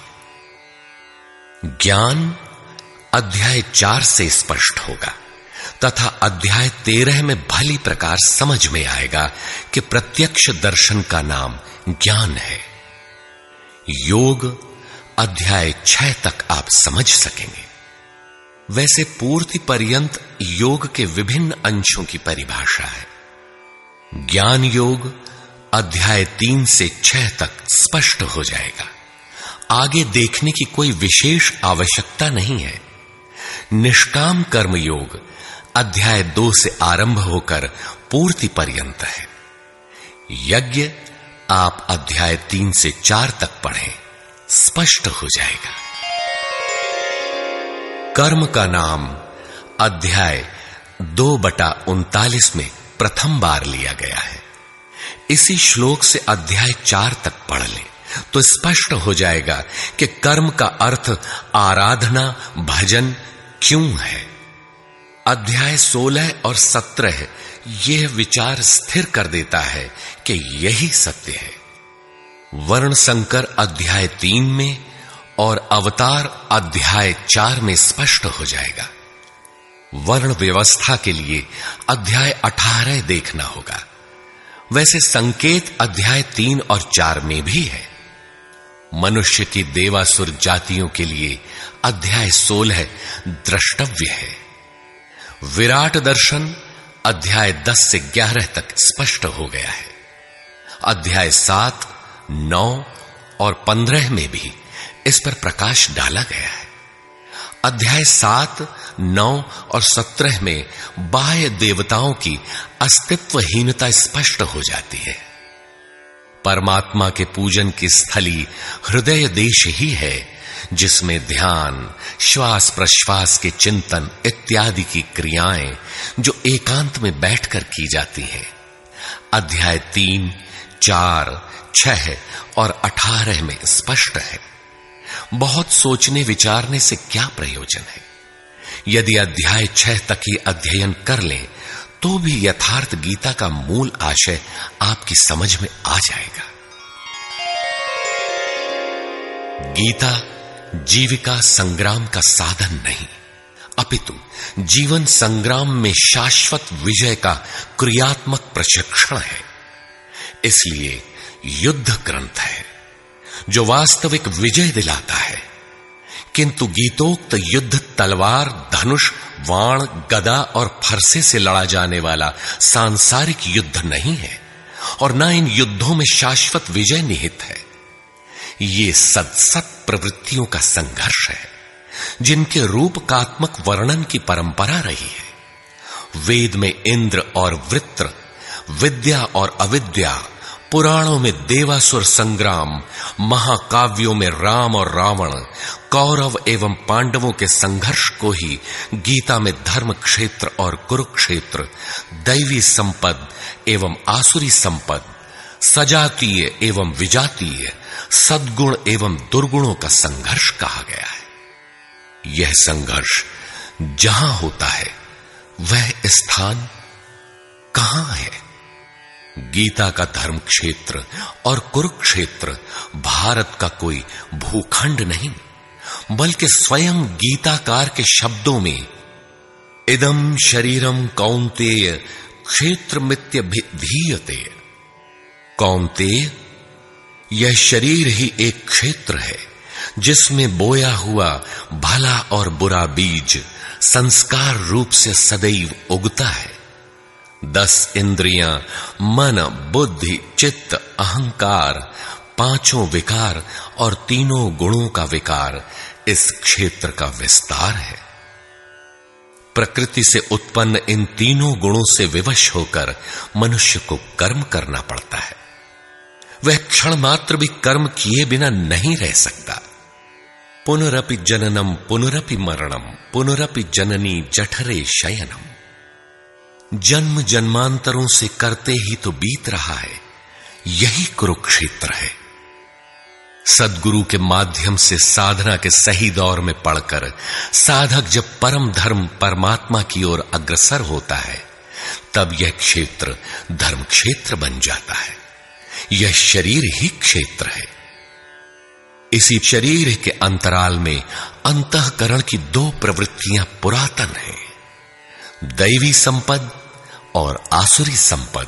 ज्ञान अध्याय 4 से स्पष्ट होगा, तथा अध्याय 13 में भली प्रकार समझ में आएगा कि प्रत्यक्ष दर्शन का नाम ज्ञान है। योग अध्याय 6 तक आप समझ सकेंगे। वैसे पूर्ति पर्यंत योग के विभिन्न अंशों की परिभाषा है। ज्ञान योग अध्याय 3 से 6 तक स्पष्ट हो जाएगा। आगे देखने की कोई विशेष आवश्यकता नहीं है। निष्काम कर्म योग अध्याय 2 से आरंभ होकर पूर्ति पर्यंत है। यज्ञ आप अध्याय 3 से 4 तक पढ़ें, स्पष्ट हो जाएगा। कर्म का नाम अध्याय 2/39 में प्रथम बार लिया गया है। इसी श्लोक से अध्याय 4 तक पढ़ लें तो स्पष्ट हो जाएगा कि कर्म का अर्थ आराधना भजन क्यों है। अध्याय 16 और 17 यह विचार स्थिर कर देता है कि यही सत्य है। वर्ण संकर अध्याय 3 में और अवतार अध्याय 4 में स्पष्ट हो जाएगा। वर्ण व्यवस्था के लिए अध्याय 18 देखना होगा। वैसे संकेत अध्याय 3 और 4 में भी है। मनुष्य की देवासुर जातियों के लिए अध्याय 16 द्रष्टव्य है। विराट दर्शन अध्याय 10 से 11 तक स्पष्ट हो गया है। अध्याय 7, 9 और 15 में भी इस पर प्रकाश डाला गया है। अध्याय 7, 9 और 17 में बाह्य देवताओं की अस्तित्वहीनता स्पष्ट हो जाती है। परमात्मा के पूजन की स्थली हृदय देश ही है, जिसमें ध्यान, श्वास प्रश्वास के चिंतन इत्यादि की क्रियाएं जो एकांत में बैठकर की जाती हैं। अध्याय 3, 4, 6 और 18 में स्पष्ट है। बहुत सोचने विचारने से क्या प्रयोजन है? यदि अध्याय 6 तक ही अध्ययन कर लें तो भी यथार्थ गीता का मूल आशय आपकी समझ में आ जाएगा। गीता जीविका संग्राम का साधन नहीं, अपितु जीवन संग्राम में शाश्वत विजय का क्रियात्मक प्रशिक्षण है। इसलिए युद्ध ग्रंथ है जो वास्तविक विजय दिलाता है, किंतु गीतोक्त युद्ध तलवार, धनुष, वाण, गदा और फरसे से लड़ा जाने वाला सांसारिक युद्ध नहीं है और न इन युद्धों में शाश्वत विजय निहित है। ये सत प्रवृत्तियों का संघर्ष है, जिनके रूपकात्मक वर्णन की परंपरा रही है। वेद में इंद्र और वृत्र, विद्या और अविद्या, पुराणों में देवासुर संग्राम, महाकाव्यों में राम और रावण, कौरव एवं पांडवों के संघर्ष को ही गीता में धर्म क्षेत्र और कुरुक्षेत्र, दैवी संपद एवं आसुरी संपद, सजातीय एवं विजातीय, सद्गुण एवं दुर्गुणों का संघर्ष कहा गया है। यह संघर्ष जहां होता है वह स्थान कहां है? गीता का धर्म क्षेत्र और कुरुक्षेत्र भारत का कोई भूखंड नहीं, बल्कि स्वयं गीताकार के शब्दों में इदम शरीरम कौन्तेय क्षेत्रमित्यभिधीयते। कौन्तेय, यह शरीर ही एक क्षेत्र है जिसमें बोया हुआ भला और बुरा बीज संस्कार रूप से सदैव उगता है। 10 इंद्रियां, मन, बुद्धि, चित्त, अहंकार, 5 विकार और 3 गुणों का विकार इस क्षेत्र का विस्तार है। प्रकृति से उत्पन्न इन 3 गुणों से विवश होकर मनुष्य को कर्म करना पड़ता है। वह क्षण मात्र भी कर्म किए बिना नहीं रह सकता। पुनरपि जननम पुनरपि मरणम पुनरपि जननी जठरे शयनम। जन्म जन्मांतरों से करते ही तो बीत रहा है, यही कुरुक्षेत्र है। सद्गुरु के माध्यम से साधना के सही दौर में पड़कर साधक जब परम धर्म परमात्मा की ओर अग्रसर होता है, तब यह क्षेत्र धर्म क्षेत्र बन जाता है। यह शरीर ही क्षेत्र है। इसी शरीर के अंतराल में अंतःकरण की 2 प्रवृत्तियां पुरातन हैं, दैवी संपद और आसुरी संपद।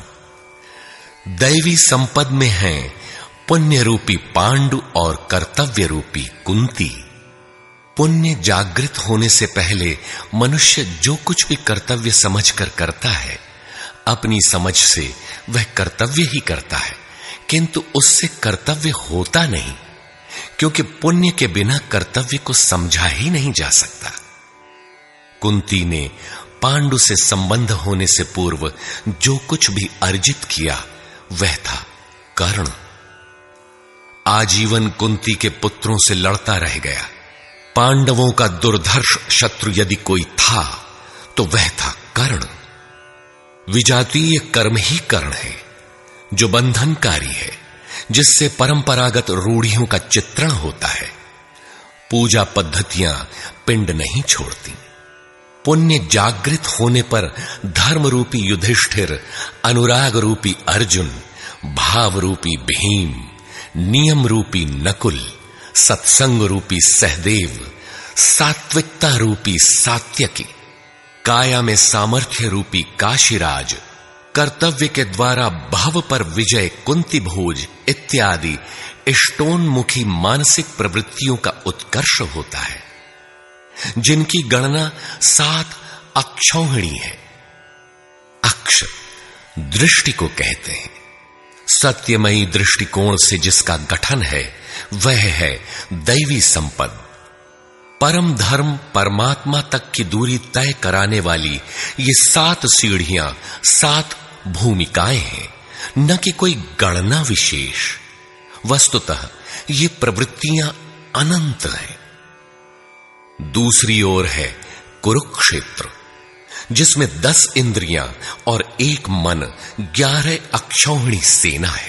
दैवी संपद में है पुण्य रूपी पांडु और कर्तव्य रूपी कुंती। पुण्य जागृत होने से पहले मनुष्य जो कुछ भी कर्तव्य समझकर करता है, अपनी समझ से वह कर्तव्य ही करता है, किंतु उससे कर्तव्य होता नहीं, क्योंकि पुण्य के बिना कर्तव्य को समझा ही नहीं जा सकता। कुंती ने पांडु से संबंध होने से पूर्व जो कुछ भी अर्जित किया वह था कर्ण। आजीवन कुंती के पुत्रों से लड़ता रह गया। पांडवों का दुर्धर्ष शत्रु यदि कोई था तो वह था कर्ण। विजातीय कर्म ही कर्ण है, जो बंधनकारी है, जिससे परंपरागत रूढ़ियों का चित्रण होता है। पूजा पद्धतियां पिंड नहीं छोड़ती। पुण्य जागृत होने पर धर्म रूपी युधिष्ठिर, अनुराग रूपी अर्जुन, भाव रूपी भीम, नियम रूपी नकुल, सत्संग रूपी सहदेव, सात्विकता रूपी सात्यकी, काया में सामर्थ्य रूपी काशीराज, कर्तव्य के द्वारा भव पर विजय कुंती भोज इत्यादि इष्टोन्मुखी मानसिक प्रवृत्तियों का उत्कर्ष होता है, जिनकी गणना 7 अक्षौहिणी है। अक्ष दृष्टि को कहते हैं। सत्यमयी दृष्टिकोण से जिसका गठन है वह है दैवी संपद। परम धर्म परमात्मा तक की दूरी तय कराने वाली ये 7 सीढ़ियां, 7 भूमिकाएं हैं, न कि कोई गणना विशेष। वस्तुतः ये प्रवृत्तियां अनंत हैं। दूसरी ओर है कुरुक्षेत्र, जिसमें 10 इंद्रियां और 1 मन 11 अक्षौहिणी सेना है।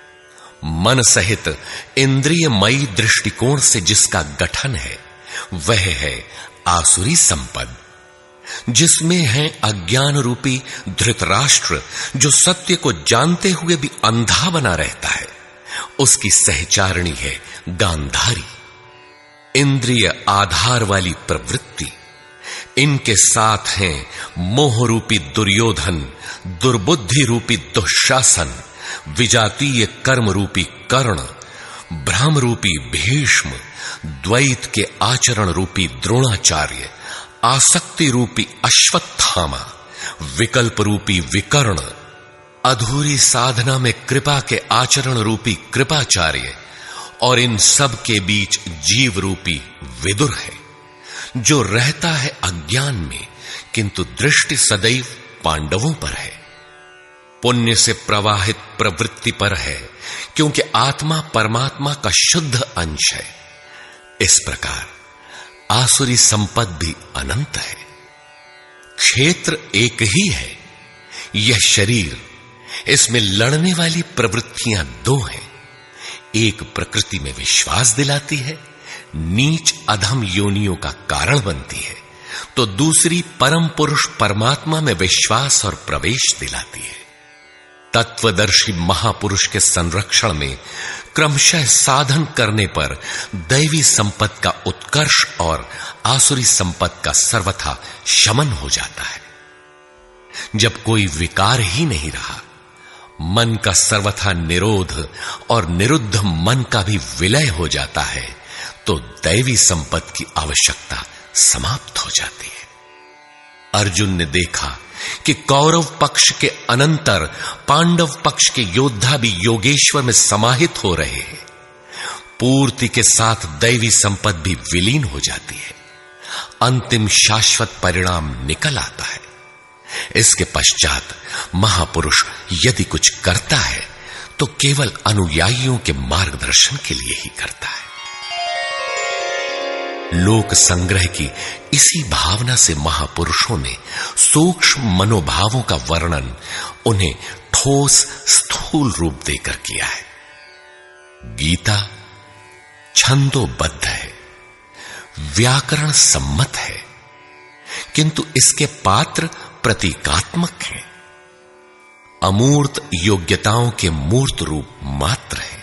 मन सहित इंद्रियमयी दृष्टिकोण से जिसका गठन है वह है आसुरी संपद, जिसमें है अज्ञान रूपी धृतराष्ट्र, जो सत्य को जानते हुए भी अंधा बना रहता है। उसकी सहचारिणी है गांधारी, इंद्रिय आधार वाली प्रवृत्ति। इनके साथ हैं मोह रूपी दुर्योधन, दुर्बुद्धि रूपी दुःशासन, विजातीय कर्म रूपी कर्ण, भ्रम रूपी भीष्म, द्वैत के आचरण रूपी द्रोणाचार्य, आसक्ति रूपी अश्वत्थामा, विकल्प रूपी विकर्ण, अधूरी साधना में कृपा के आचरण रूपी कृपाचार्य, और इन सब के बीच जीव रूपी विदुर है, जो रहता है अज्ञान में, किंतु दृष्टि सदैव पांडवों पर है। पुण्य से प्रवाहित प्रवृत्ति पर है, क्योंकि आत्मा परमात्मा का शुद्ध अंश है। इस प्रकार आसुरी संपद भी अनंत है। क्षेत्र एक ही है, यह शरीर, इसमें लड़ने वाली प्रवृत्तियां 2 हैं। एक प्रकृति में विश्वास दिलाती है, नीच अधम योनियों का कारण बनती है, तो दूसरी परम पुरुष परमात्मा में विश्वास और प्रवेश दिलाती है। तत्वदर्शी महापुरुष के संरक्षण में क्रमशः साधन करने पर दैवी संपत्ति का उत्कर्ष और आसुरी संपत्ति का सर्वथा शमन हो जाता है। जब कोई विकार ही नहीं रहा, मन का सर्वथा निरोध और निरुद्ध मन का भी विलय हो जाता है, तो दैवी संपत्ति की आवश्यकता समाप्त हो जाती है। अर्जुन ने देखा कि कौरव पक्ष के अनंतर पांडव पक्ष के योद्धा भी योगेश्वर में समाहित हो रहे हैं। पूर्ति के साथ दैवी संपत्ति भी विलीन हो जाती है। अंतिम शाश्वत परिणाम निकल आता है। इसके पश्चात महापुरुष यदि कुछ करता है तो केवल अनुयायियों के मार्गदर्शन के लिए ही करता है। लोक संग्रह की इसी भावना से महापुरुषों ने सूक्ष्म मनोभावों का वर्णन उन्हें ठोस स्थूल रूप देकर किया है। गीता छंदोबद्ध है, व्याकरण सम्मत है, किंतु इसके पात्र प्रतीकात्मक हैं। अमूर्त योग्यताओं के मूर्त रूप मात्र है।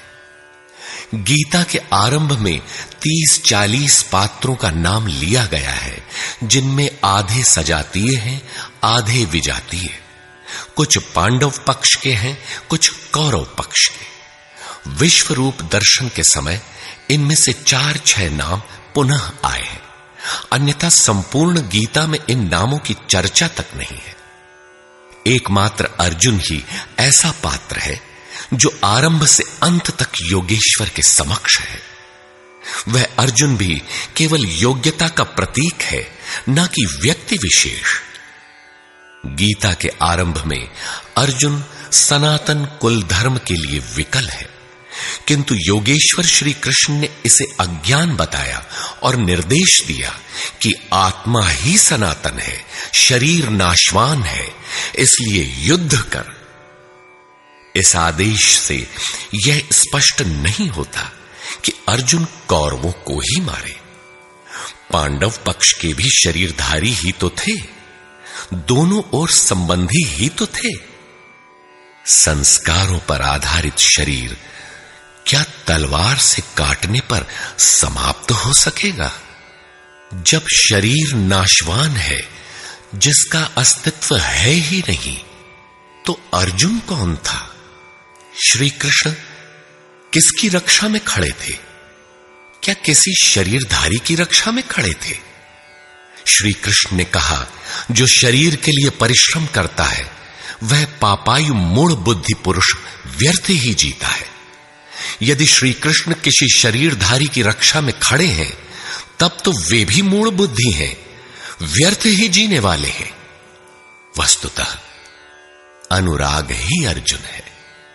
गीता के आरंभ में 30-40 पात्रों का नाम लिया गया है, जिनमें आधे सजातीय हैं, आधे विजातीय। कुछ पांडव पक्ष के हैं, कुछ कौरव पक्ष के। विश्व रूप दर्शन के समय इनमें से 4-6 नाम पुनः आए हैं, अन्यथा संपूर्ण गीता में इन नामों की चर्चा तक नहीं है। एकमात्र अर्जुन ही ऐसा पात्र है जो आरंभ से अंत तक योगेश्वर के समक्ष है। वह अर्जुन भी केवल योग्यता का प्रतीक है, न कि व्यक्ति विशेष। गीता के आरंभ में अर्जुन सनातन कुल धर्म के लिए विकल है, किंतु योगेश्वर श्री कृष्ण ने इसे अज्ञान बताया और निर्देश दिया कि आत्मा ही सनातन है, शरीर नाशवान है, इसलिए युद्ध कर। इस आदेश से यह स्पष्ट नहीं होता कि अर्जुन कौरवों को ही मारे। पांडव पक्ष के भी शरीरधारी ही तो थे, दोनों ओर संबंधी ही तो थे। संस्कारों पर आधारित शरीर क्या तलवार से काटने पर समाप्त हो सकेगा? जब शरीर नाशवान है, जिसका अस्तित्व है ही नहीं, तो अर्जुन कौन था? श्री कृष्ण किसकी रक्षा में खड़े थे? क्या किसी शरीरधारी की रक्षा में खड़े थे? श्री कृष्ण ने कहा, जो शरीर के लिए परिश्रम करता है वह पापायु मूढ़ बुद्धि पुरुष व्यर्थ ही जीता है। यदि श्री कृष्ण किसी शरीरधारी की रक्षा में खड़े हैं, तब तो वे भी मूढ़ बुद्धि हैं, व्यर्थ ही जीने वाले हैं। वस्तुतः अनुराग ही अर्जुन है।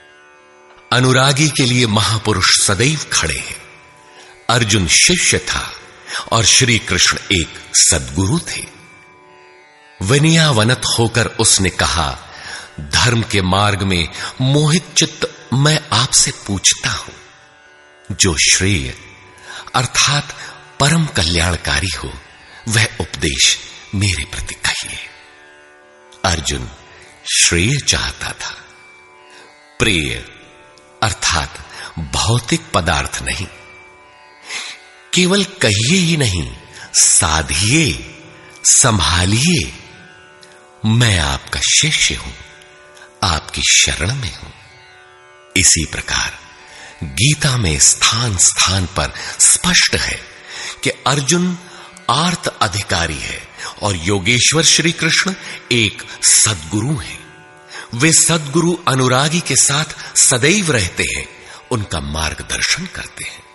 अनुरागी के लिए महापुरुष सदैव खड़े हैं। अर्जुन शिष्य था और श्री कृष्ण एक सद्गुरु थे। विनयावनत होकर उसने कहा, धर्म के मार्ग में मोहित चित्त मैं आपसे पूछता हूं, जो श्रेय अर्थात परम कल्याणकारी हो वह उपदेश मेरे प्रति कहिए। अर्जुन श्रेय चाहता था, प्रेय अर्थात भौतिक पदार्थ नहीं। केवल कहिए ही नहीं, साधिए, संभालिए। मैं आपका शिष्य हूं, आपकी शरण में हूं। इसी प्रकार गीता में स्थान स्थान पर स्पष्ट है कि अर्जुन आर्त अधिकारी है और योगेश्वर श्री कृष्ण एक सद्गुरु हैं। वे सद्गुरु अनुरागी के साथ सदैव रहते हैं, उनका मार्गदर्शन करते हैं।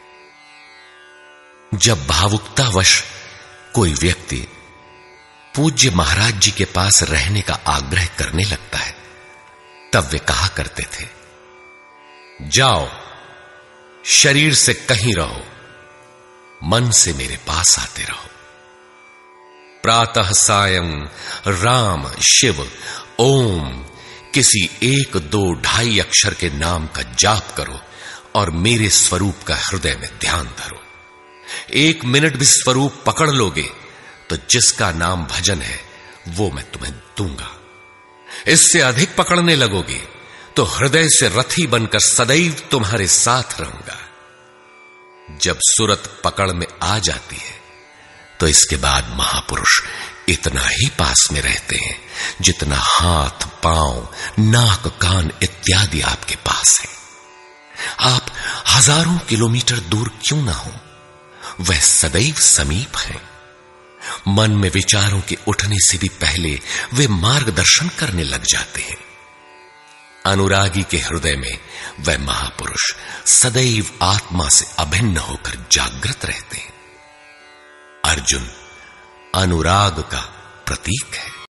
जब भावुकतावश कोई व्यक्ति पूज्य महाराज जी के पास रहने का आग्रह करने लगता है, तब वे कहा करते थे, जाओ, शरीर से कहीं रहो, मन से मेरे पास आते रहो। प्रातः सायं राम शिव ओम किसी 1, 2, 2.5 अक्षर के नाम का जाप करो और मेरे स्वरूप का हृदय में ध्यान धरो। 1 मिनट भी स्वरूप पकड़ लोगे तो जिसका नाम भजन है वो मैं तुम्हें दूंगा। इससे अधिक पकड़ने लगोगे तो हृदय से रथी बनकर सदैव तुम्हारे साथ रहूंगा। जब सुरत पकड़ में आ जाती है तो इसके बाद महापुरुष इतना ही पास में रहते हैं जितना हाथ, पांव, नाक, कान इत्यादि आपके पास है। आप हजारों किलोमीटर दूर क्यों ना हो, वह सदैव समीप है। मन में विचारों के उठने से भी पहले वे मार्गदर्शन करने लग जाते हैं। अनुरागी के हृदय में वह महापुरुष सदैव आत्मा से अभिन्न होकर जागृत रहते हैं। अर्जुन अनुराग का प्रतीक है।